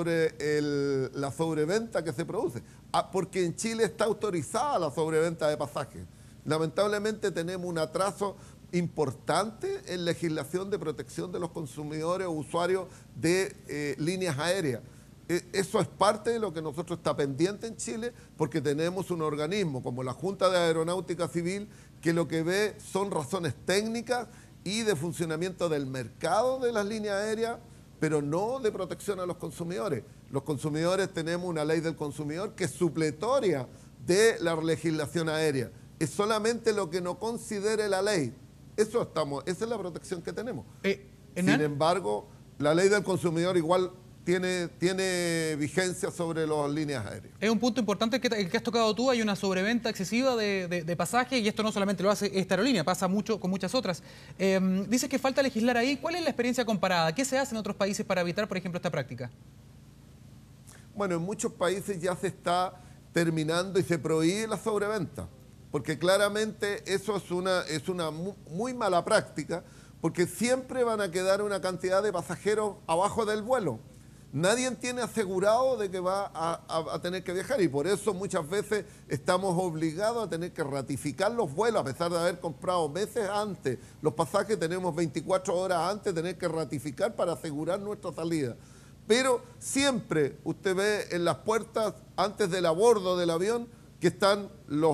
la sobreventa que se produce. Porque en Chile está autorizada la sobreventa de pasajes. Lamentablemente tenemos un atraso importante en legislación de protección de los consumidores o usuarios de líneas aéreas. Eso es parte de lo que nosotros está pendiente en Chile porque tenemos un organismo como la Junta de Aeronáutica Civil que lo que ve son razones técnicas y de funcionamiento del mercado de las líneas aéreas, pero no de protección a los consumidores. Los consumidores tenemos una ley del consumidor que es supletoria de la legislación aérea. Es solamente lo que no considere la ley. Esa es la protección que tenemos. Sin embargo, la ley del consumidor igual tiene vigencia sobre las líneas aéreas. Es un punto importante el que has tocado tú. Hay una sobreventa excesiva de pasajes y esto no solamente lo hace esta aerolínea, pasa mucho con muchas otras. Dices que falta legislar ahí. ¿Cuál es la experiencia comparada? ¿Qué se hace en otros países para evitar, por ejemplo, esta práctica? Bueno, en muchos países ya se está terminando y se prohíbe la sobreventa, porque claramente eso es una muy mala práctica, porque siempre van a quedar una cantidad de pasajeros abajo del vuelo. Nadie tiene asegurado de que va a tener que viajar y por eso muchas veces estamos obligados a tener que ratificar los vuelos a pesar de haber comprado meses antes. Los pasajes tenemos 24 horas antes de tener que ratificar para asegurar nuestra salida. Pero siempre usted ve en las puertas antes del abordo del avión que están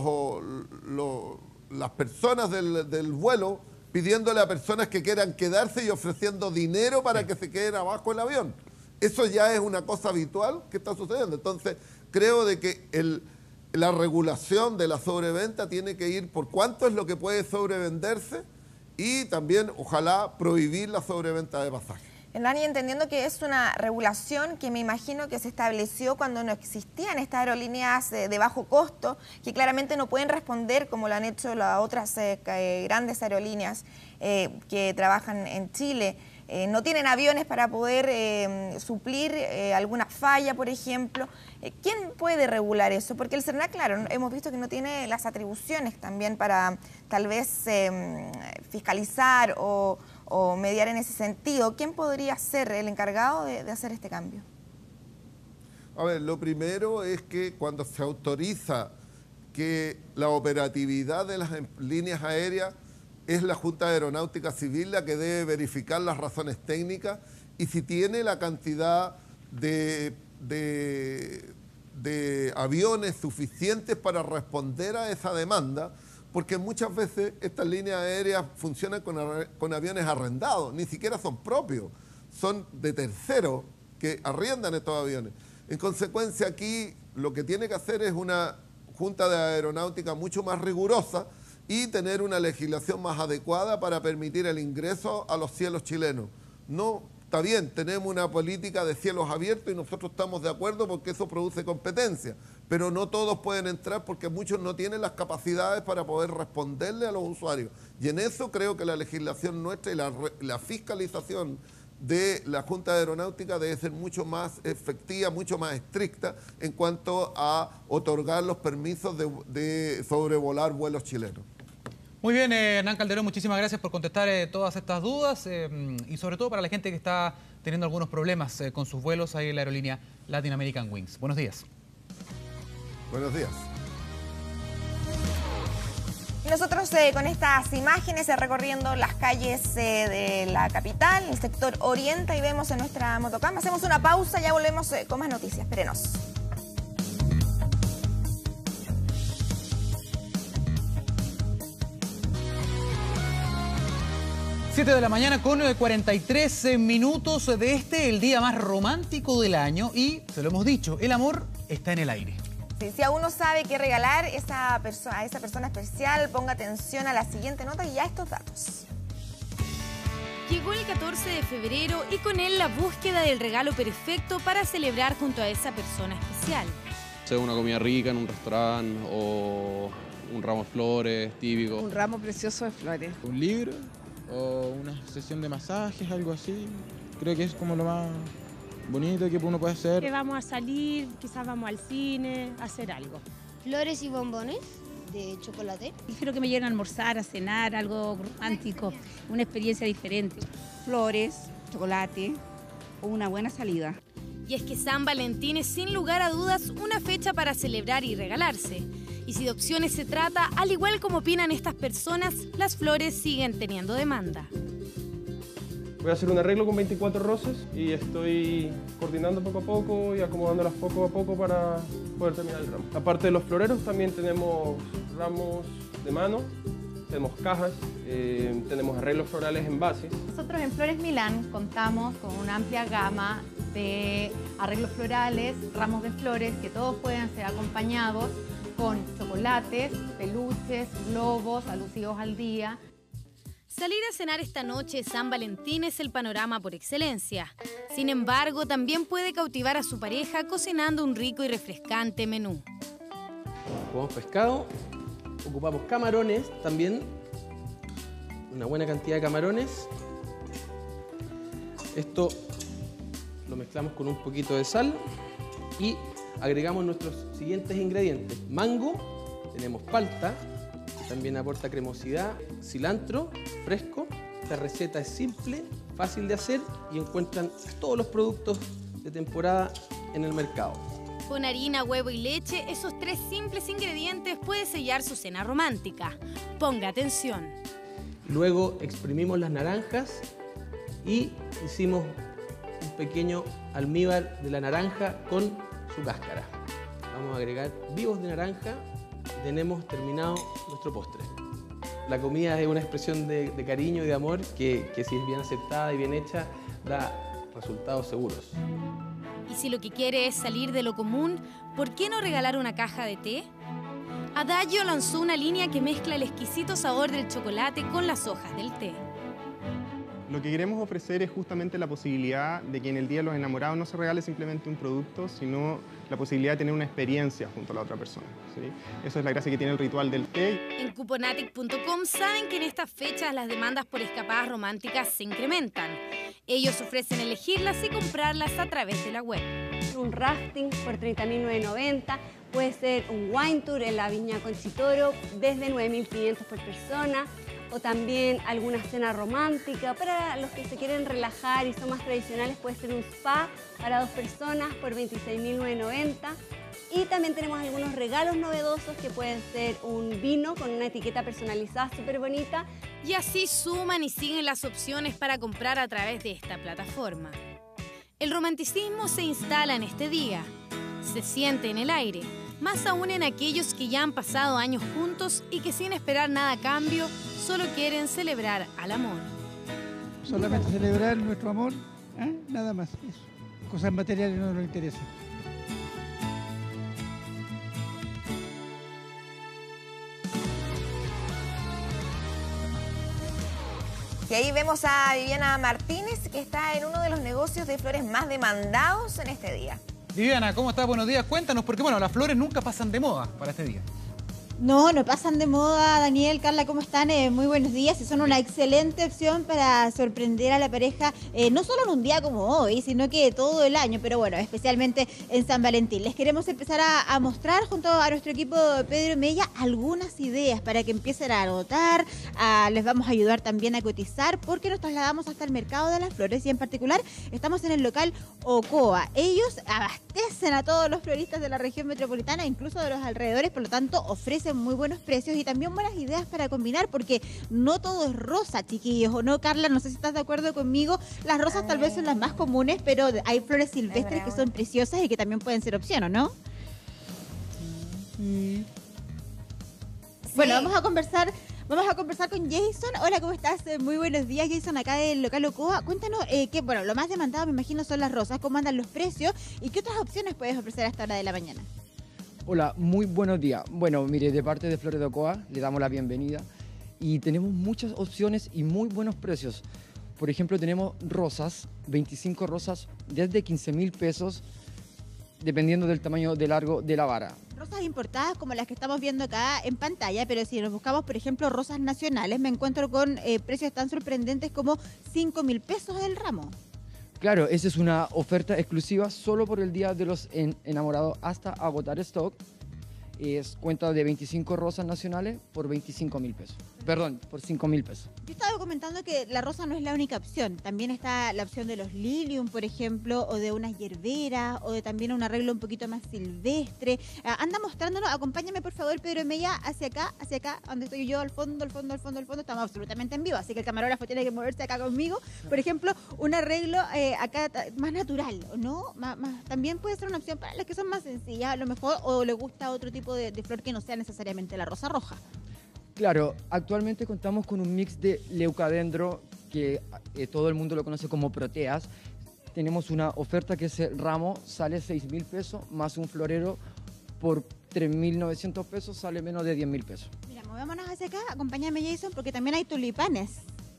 las personas del vuelo pidiéndole a personas que quieran quedarse y ofreciendo dinero para que se queden abajo del avión. Eso ya es una cosa habitual que está sucediendo. Entonces, creo de que la regulación de la sobreventa tiene que ir por cuánto es lo que puede sobrevenderse y también, ojalá, prohibir la sobreventa de pasajes. Hernani, entendiendo que es una regulación que me imagino que se estableció cuando no existían estas aerolíneas de bajo costo, que claramente no pueden responder como lo han hecho las otras grandes aerolíneas que trabajan en Chile. No tienen aviones para poder suplir alguna falla, por ejemplo. ¿Quién puede regular eso? Porque el SERNAC, claro, hemos visto que no tiene las atribuciones también para tal vez fiscalizar o mediar en ese sentido. ¿Quién podría ser el encargado de hacer este cambio? A ver, lo primero es que cuando se autoriza que la operatividad de las líneas aéreas es la Junta de Aeronáutica Civil la que debe verificar las razones técnicas y si tiene la cantidad de aviones suficientes para responder a esa demanda, porque muchas veces estas líneas aéreas funcionan con aviones arrendados, ni siquiera son propios, son de terceros que arriendan estos aviones. En consecuencia, aquí lo que tiene que hacer es una Junta de Aeronáutica mucho más rigurosa y tener una legislación más adecuada para permitir el ingreso a los cielos chilenos. No, está bien, tenemos una política de cielos abiertos y nosotros estamos de acuerdo porque eso produce competencia, pero no todos pueden entrar porque muchos no tienen las capacidades para poder responderle a los usuarios. Y en eso creo que la legislación nuestra y la fiscalización de la Junta de Aeronáutica debe ser mucho más efectiva, mucho más estricta en cuanto a otorgar los permisos de sobrevolar vuelos chilenos. Muy bien, Hernán Calderón, muchísimas gracias por contestar todas estas dudas y sobre todo para la gente que está teniendo algunos problemas con sus vuelos ahí en la aerolínea Latin American Wings. Buenos días. Buenos días. Nosotros con estas imágenes recorriendo las calles de la capital, el sector oriente, y vemos en nuestra motocam. Hacemos una pausa, ya volvemos con más noticias. Espérenos. Siete de la mañana con 43 minutos de el día más romántico del año y, se lo hemos dicho, el amor está en el aire. Sí, si aún no sabe qué regalar a esa persona especial, ponga atención a la siguiente nota y a estos datos. Llegó el 14 de febrero y con él la búsqueda del regalo perfecto para celebrar junto a esa persona especial. Sea una comida rica en un restaurante o un ramo de flores típico. Un ramo precioso de flores. Un libro o una sesión de masajes, algo así. Creo que es como lo más bonito que uno puede hacer. Que vamos a salir, quizás vamos al cine, a hacer algo. Flores y bombones de chocolate. Quiero que me lleguen a almorzar, a cenar, algo romántico, una experiencia diferente. Flores, chocolate o una buena salida. Y es que San Valentín es sin lugar a dudas una fecha para celebrar y regalarse. Y si de opciones se trata, al igual como opinan estas personas, las flores siguen teniendo demanda. Voy a hacer un arreglo con 24 rosas y estoy coordinando poco a poco y acomodándolas poco a poco para poder terminar el ramo. Aparte de los floreros, también tenemos ramos de mano, tenemos cajas, tenemos arreglos florales en bases. Nosotros en Flores Milán contamos con una amplia gama de arreglos florales, ramos de flores, que todos pueden ser acompañados con chocolates, peluches, globos alusivos al día. Salir a cenar esta noche San Valentín es el panorama por excelencia. Sin embargo, también puede cautivar a su pareja cocinando un rico y refrescante menú. Ocupamos pescado, ocupamos camarones también, una buena cantidad de camarones. Esto lo mezclamos con un poquito de sal y agregamos nuestros siguientes ingredientes. Mango, tenemos palta, también aporta cremosidad, cilantro fresco. Esta receta es simple, fácil de hacer y encuentran todos los productos de temporada en el mercado. Con harina, huevo y leche, esos 3 simples ingredientes puede sellar su cena romántica. Ponga atención. Luego exprimimos las naranjas y hicimos un pequeño almíbar de la naranja con su cáscara. Vamos a agregar vivos de naranja y tenemos terminado nuestro postre. La comida es una expresión de cariño y de amor que si es bien aceptada y bien hecha, da resultados seguros. Y si lo que quiere es salir de lo común, ¿por qué no regalar una caja de té? Adagio lanzó una línea que mezcla el exquisito sabor del chocolate con las hojas del té. Lo que queremos ofrecer es justamente la posibilidad de que en el Día de los Enamorados no se regale simplemente un producto, sino la posibilidad de tener una experiencia junto a la otra persona, ¿sí? Eso es la gracia que tiene el ritual del té. En Cuponatic.com saben que en estas fechas las demandas por escapadas románticas se incrementan. Ellos ofrecen elegirlas y comprarlas a través de la web. Un rafting por 30.990, puede ser un wine tour en la Viña Conchitoro desde 9.500 por persona, o también alguna cena romántica. Para los que se quieren relajar y son más tradicionales, puede ser un spa para 2 personas por 26.990. Y también tenemos algunos regalos novedosos que pueden ser un vino con una etiqueta personalizada súper bonita. Y así suman y siguen las opciones para comprar a través de esta plataforma. El romanticismo se instala en este día, se siente en el aire, más aún en aquellos que ya han pasado años juntos y que sin esperar nada a cambio, solo quieren celebrar al amor. Solamente celebrar nuestro amor, nada más. Eso. Cosas materiales no nos interesan. Y ahí vemos a Viviana Martínez, que está en uno de los negocios de flores más demandados en este día. Viviana, ¿cómo estás? Buenos días. Cuéntanos, porque bueno, las flores nunca pasan de moda para este día. No, no pasan de moda, Daniel, Carla, ¿cómo están? Muy buenos días y son una excelente opción para sorprender a la pareja, no solo en un día como hoy, sino que todo el año, pero bueno, especialmente en San Valentín. Les queremos empezar a mostrar junto a nuestro equipo Pedro Mella algunas ideas para que empiecen a anotar, les vamos a ayudar también a cotizar porque nos trasladamos hasta el Mercado de las Flores y en particular estamos en el local Ocoa. Ellos abastecen a todos los floristas de la región metropolitana, incluso de los alrededores, por lo tanto ofrecen muy buenos precios y también buenas ideas para combinar, porque no todo es rosa, chiquillos, ¿o no, Carla? No sé si estás de acuerdo conmigo. Las rosas tal vez son las más comunes, pero hay flores silvestres que son preciosas y que también pueden ser opción, ¿o no? Sí. Bueno, vamos a conversar con Jason. Hola, ¿cómo estás? Muy buenos días, Jason, acá del local Ocoa. Cuéntanos, bueno, lo más demandado me imagino son las rosas, cómo andan los precios y qué otras opciones puedes ofrecer a esta hora de la mañana. Hola, muy buenos días. Bueno, mire, de parte de Flores de Ocoa le damos la bienvenida y tenemos muchas opciones y muy buenos precios. Por ejemplo, tenemos rosas, 25 rosas desde 15.000 pesos, dependiendo del tamaño de largo de la vara. Rosas importadas como las que estamos viendo acá en pantalla, pero si nos buscamos, por ejemplo, rosas nacionales, me encuentro con precios tan sorprendentes como 5.000 pesos el ramo. Claro, esa es una oferta exclusiva solo por el Día de los Enamorados hasta agotar stock. Es cuenta de 25 rosas nacionales por 25.000 pesos. Perdón, por 5.000 pesos. Yo estaba comentando que la rosa no es la única opción. También está la opción de los lilium, por ejemplo, o de unas hierberas, o de también un arreglo un poquito más silvestre. Anda mostrándonos, acompáñame por favor, Pedro Mella, hacia acá, donde estoy yo, al fondo. Estamos absolutamente en vivo, así que el camarógrafo tiene que moverse acá conmigo. Por ejemplo, un arreglo acá más natural, ¿no? También puede ser una opción para las que son más sencillas, a lo mejor, o le gusta otro tipo de flor que no sea necesariamente la rosa roja. Claro, actualmente contamos con un mix de leucadendro que todo el mundo lo conoce como proteas. Tenemos una oferta que ese ramo sale 6.000 pesos más un florero por 3.900 pesos, sale menos de 10.000 pesos. Mira, movámonos hacia acá, acompáñame Jason, porque también hay tulipanes.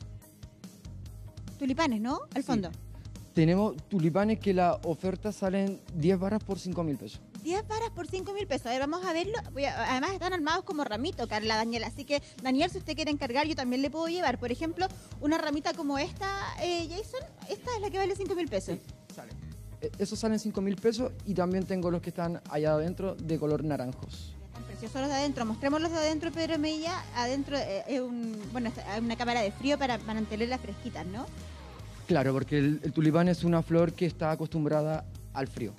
Tulipanes, ¿no? Al fondo. Sí. Tenemos tulipanes que la oferta salen 10 varas por 5.000 pesos. 10 varas por 5.000 pesos. A ver, vamos a verlo. Además están armados como ramito, Carla, Daniel. Así que, Daniel, si usted quiere encargar, yo también le puedo llevar. Por ejemplo, una ramita como esta, Jason, esta es la que vale 5.000 pesos. Sí, sale. Esos salen 5.000 pesos y también tengo los que están allá adentro de color naranjos. Están preciosos los de adentro. Mostremos los de adentro, Pedro Mella. Adentro es una cámara de frío para mantenerlas fresquitas, ¿no? Claro, porque el tulipán es una flor que está acostumbrada al frío.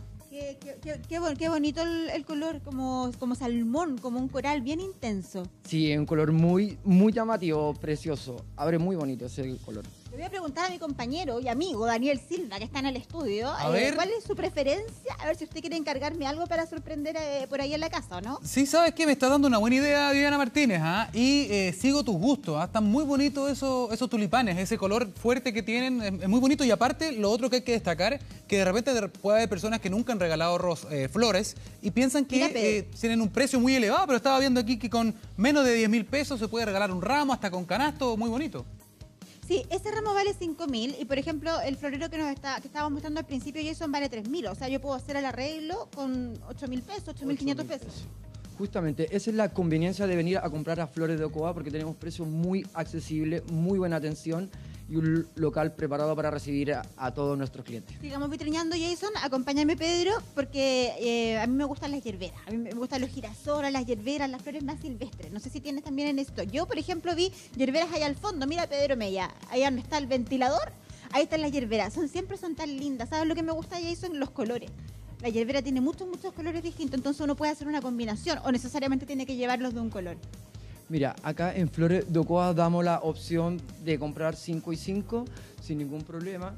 Qué bonito el color, como salmón, como un coral bien intenso. Sí, es un color muy, muy llamativo, precioso. Abre muy bonito ese color. Le voy a preguntar a mi compañero y amigo Daniel Silva, que está en el estudio, ¿cuál es su preferencia? A ver si usted quiere encargarme algo para sorprender por ahí en la casa, ¿o no? Sí, ¿sabes qué? Me está dando una buena idea Viviana Martínez, y sigo tus gustos. Están muy bonitos esos tulipanes, ese color fuerte que tienen, es muy bonito. Y aparte, lo otro que hay que destacar, que de repente puede haber personas que nunca han regalado flores y piensan que tienen un precio muy elevado, pero estaba viendo aquí que con menos de 10.000 pesos se puede regalar un ramo, hasta con canasto, muy bonito. Sí, ese ramo vale 5.000 y, por ejemplo, el florero que estábamos mostrando al principio, Jason, vale 3.000. O sea, yo puedo hacer el arreglo con 8.000 pesos, 8.500 pesos. Justamente, esa es la conveniencia de venir a comprar a Flores de Ocoa, porque tenemos precios muy accesibles, muy buena atención y un local preparado para recibir a todos nuestros clientes. Sigamos vitrineando, Jason. Acompáñame, Pedro, porque a mí me gustan las hierberas. A mí me gustan los girasoles, las hierberas, las flores más silvestres. No sé si tienes también en esto. Yo, por ejemplo, vi hierberas allá al fondo. Mira, Pedro Mella, allá donde está el ventilador, ahí están las hierberas. Siempre son tan lindas. ¿Sabes lo que me gusta, Jason? Los colores. La hierbera tiene muchos colores distintos, entonces uno puede hacer una combinación o necesariamente tiene que llevarlos de un color. Mira, acá en Flores de Ocoa damos la opción de comprar 5 y 5 sin ningún problema.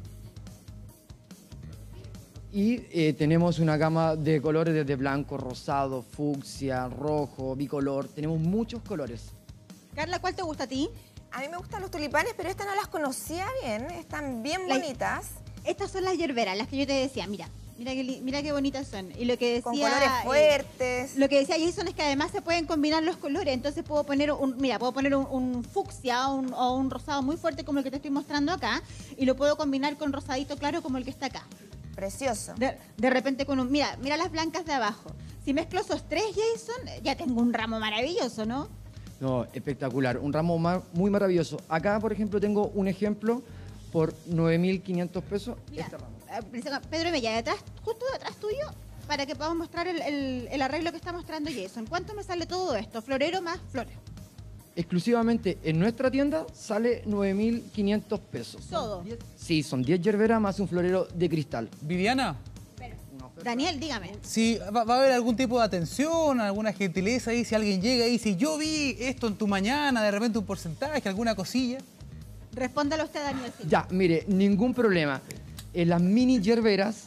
Y tenemos una gama de colores desde blanco, rosado, fucsia, rojo, bicolor. Tenemos muchos colores. Carla, ¿cuál te gusta a ti? A mí me gustan los tulipanes, pero estas no las conocía bien. Están bien bonitas. Estas son las hierberas, las que yo te decía. Mira qué bonitas son. Y lo que decía, con colores fuertes. Lo que decía Jason es que además se pueden combinar los colores. Entonces puedo poner un fucsia o un rosado muy fuerte como el que te estoy mostrando acá. Y lo puedo combinar con rosadito claro como el que está acá. Precioso. De repente con mira las blancas de abajo. Si mezclo esos tres, Jason, ya tengo un ramo maravilloso, ¿no? No, espectacular, un ramo muy maravilloso. Acá, por ejemplo, tengo un ejemplo por 9.500 pesos. Mira, Pedro Mella, detrás, justo detrás tuyo, para que podamos mostrar el arreglo que está mostrando Jason. ¿Cuánto me sale todo esto? Florero más flores. Exclusivamente en nuestra tienda sale 9.500 pesos. ¿Todo? Sí, son 10 yerberas más un florero de cristal. Viviana. Daniel, dígame. Si va a haber algún tipo de atención, alguna gentileza ahí, si alguien llega y dice, yo vi esto en tu mañana, de repente un porcentaje, alguna cosilla. Respóndalo usted, Daniel. Sí. Ya, mire, ningún problema. En las mini yerberas,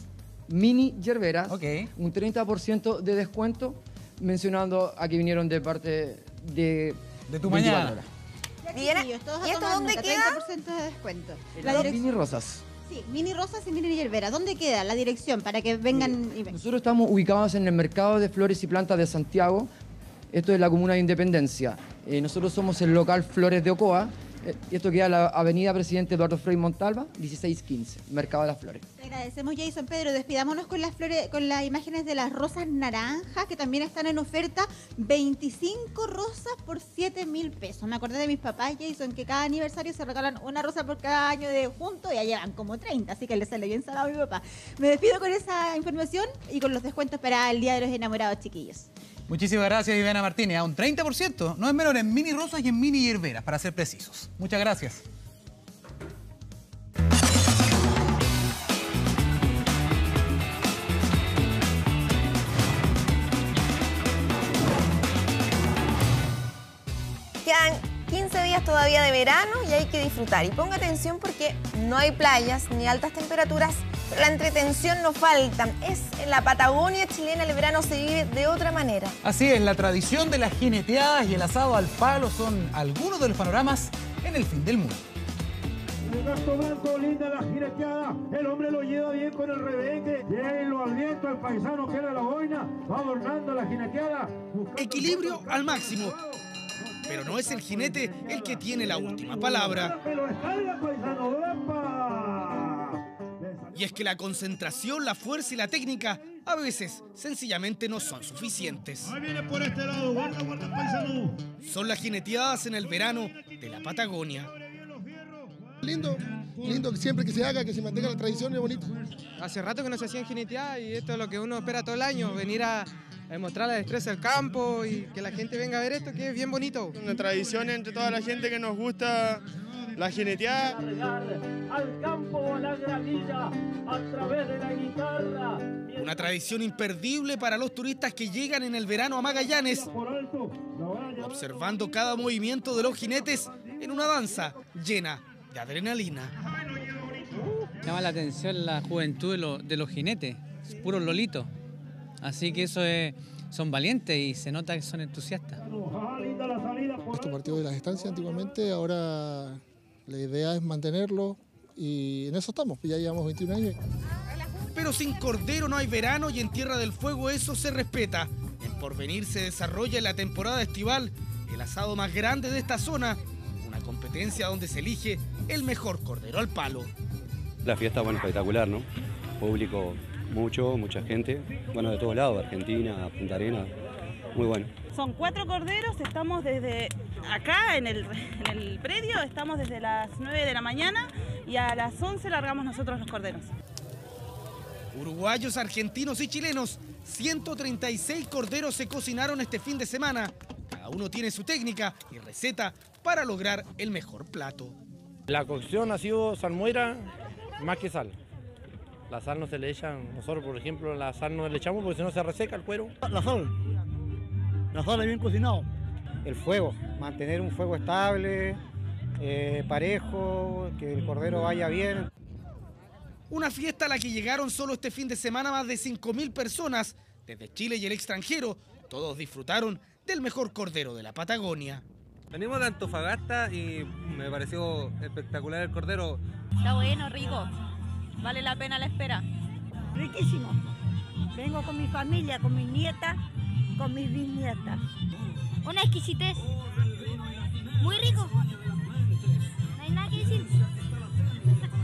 un 30% de descuento, mencionando a que vinieron de parte de tu mañana. Viviana, ¿y esto dónde queda? 30% de descuento. Las mini rosas. Sí, mini rosas y mini yerbera. ¿Dónde queda la dirección para que vengan y vean? Nosotros estamos ubicados en el Mercado de Flores y Plantas de Santiago. Esto es la Comuna de Independencia. Nosotros somos el local Flores de Ocoa. Esto queda en la avenida Presidente Eduardo Frei Montalva, 1615, Mercado de las Flores. Te agradecemos, Jason. Pedro, despidámonos con las flores, con las imágenes de las rosas naranjas, que también están en oferta. 25 rosas por 7.000 pesos. Me acordé de mis papás, Jason, que cada aniversario se regalan una rosa por cada año de juntos y ya llevan como 30, así que le sale bien salado a mi papá. Me despido con esa información y con los descuentos para el Día de los Enamorados, chiquillos. Muchísimas gracias, Viviana Martínez. A un 30%, no es menor, en mini rosas y en mini hierberas, para ser precisos. Muchas gracias. Quedan 15 días todavía de verano y hay que disfrutar. Y ponga atención porque no hay playas ni altas temperaturas, pero la entretención no falta. En la Patagonia chilena el verano se vive de otra manera. Así es, la tradición de las jineteadas y el asado al palo son algunos de los panoramas en el fin del mundo. El gasto blanco, linda la jineteada, el hombre lo lleva bien con el rebenque, llévenlo al viento, el paisano que era la boina, va adornando la jineteada. Equilibrio al máximo. Pero no es el jinete el que tiene la última palabra. Y es que la concentración, la fuerza y la técnica a veces sencillamente no son suficientes. Ahí viene por este lado, guarda, paisano. Son las jineteadas en el verano de la Patagonia. Lindo siempre que se haga, que se mantenga la tradición, es bonito. Hace rato que no se hacían jineteadas y esto es lo que uno espera todo el año, venir a mostrar la destreza del campo y que la gente venga a ver esto, que es bien bonito. Una tradición entre toda la gente que nos gusta la jineteada. Al campo, a la granilla, a través de la guitarra. Una tradición imperdible para los turistas que llegan en el verano a Magallanes, observando cada movimiento de los jinetes en una danza llena de adrenalina. Llama la atención la juventud de los jinetes, puros lolitos. Así que son valientes y se nota que son entusiastas. Esto partió de las estancias antiguamente, ahora la idea es mantenerlo y en eso estamos, ya llevamos 21 años. Pero sin cordero no hay verano y en Tierra del Fuego eso se respeta. En Porvenir se desarrolla en la temporada estival el asado más grande de esta zona, una competencia donde se elige el mejor cordero al palo. La fiesta, bueno, espectacular, ¿no? Público mucha gente, bueno, de todos lados, Argentina, Punta Arenas, muy bueno. Son 4 corderos, estamos desde acá en el predio, estamos desde las 9 de la mañana y a las 11 largamos nosotros los corderos. Uruguayos, argentinos y chilenos, 136 corderos se cocinaron este fin de semana. Cada uno tiene su técnica y receta para lograr el mejor plato. La cocción ha sido salmuera más que sal. La sal no se le echa, nosotros por ejemplo la sal no le echamos porque si no se reseca el cuero. La sal es bien cocinado. El fuego, mantener un fuego estable, parejo, que el cordero vaya bien. Una fiesta a la que llegaron solo este fin de semana más de 5.000 personas, desde Chile y el extranjero. Todos disfrutaron del mejor cordero de la Patagonia. Venimos de Antofagasta y me pareció espectacular el cordero. Está bueno, rico. Vale la pena la espera. Riquísimo. Vengo con mi familia, con mis nietas, con mis bisnietas. Una exquisitez. Muy rico. No hay nada que decir.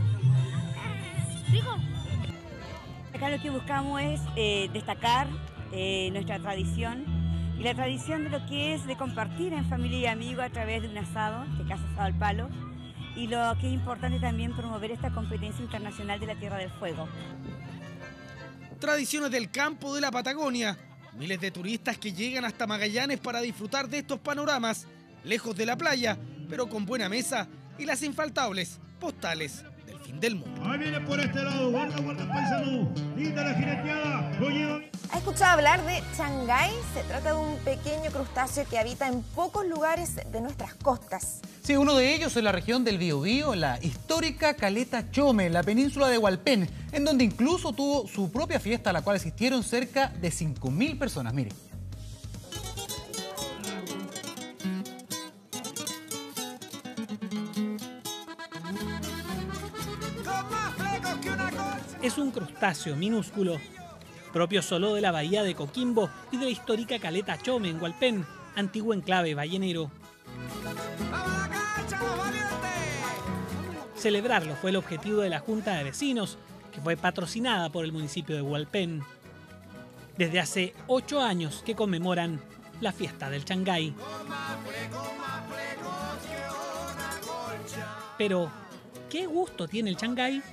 Rico. Acá lo que buscamos es destacar nuestra tradición y la tradición de lo que es de compartir en familia y amigos a través de un asado, en este caso asado al palo, y lo que es importante también promover esta competencia internacional de la Tierra del Fuego. Tradiciones del campo de la Patagonia. Miles de turistas que llegan hasta Magallanes para disfrutar de estos panoramas, lejos de la playa, pero con buena mesa y las infaltables postales del fin del mundo. Ahí viene por este lado, guarda paisano, linda la jineteada, lo lleva. ¿Has escuchado hablar de changay? Se trata de un pequeño crustáceo que habita en pocos lugares de nuestras costas. Sí, uno de ellos en la región del Biobío, la histórica Caleta Chome, en la península de Hualpén, en donde incluso tuvo su propia fiesta a la cual asistieron cerca de 5.000 personas. Mire. Es un crustáceo minúsculo, propio solo de la bahía de Coquimbo y de la histórica Caleta Chome en Hualpén, antiguo enclave ballenero. Celebrarlo fue el objetivo de la Junta de Vecinos, que fue patrocinada por el municipio de Hualpén. Desde hace 8 años que conmemoran la fiesta del changay. Pero, ¿qué gusto tiene el changay?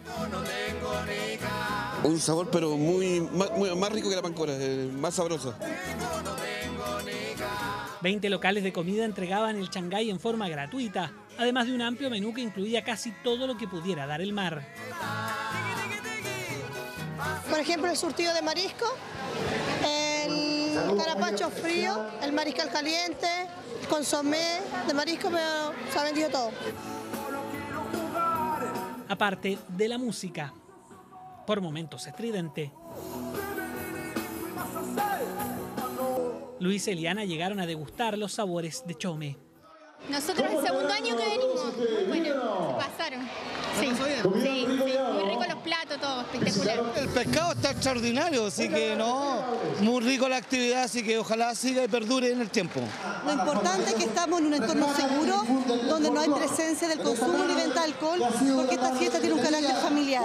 Un sabor pero más rico que la pancora, más sabroso. 20 locales de comida entregaban el changay en forma gratuita, además de un amplio menú que incluía casi todo lo que pudiera dar el mar. Por ejemplo, el surtido de marisco, el carapacho frío, el mariscal caliente, el consomé de marisco, pero se ha vendido todo. Aparte de la música, por momentos estridente. Luis y Eliana llegaron a degustar los sabores de Chome. Nosotros el segundo año que venimos, bueno, se pasaron. Sí, sí, muy rico los platos, todo, espectacular. El pescado está extraordinario, así que no, muy rico la actividad, así que ojalá siga y perdure en el tiempo. Lo importante es que estamos en un entorno seguro, donde no hay presencia del consumo ni venta de alcohol, porque esta fiesta tiene un carácter familiar.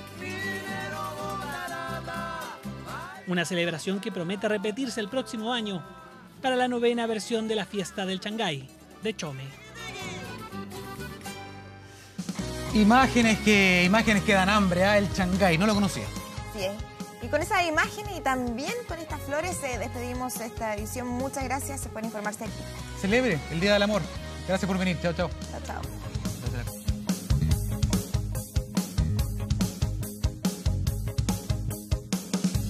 Una celebración que promete repetirse el próximo año para la 9ª versión de la fiesta del changay de Chome. Imágenes que dan hambre, el changay, no lo conocía. Sí, y con esas imágenes y también con estas flores despedimos esta edición. Muchas gracias por informarse aquí. Celebre el Día del Amor. Gracias por venir. Chao, chao. Chao, chao.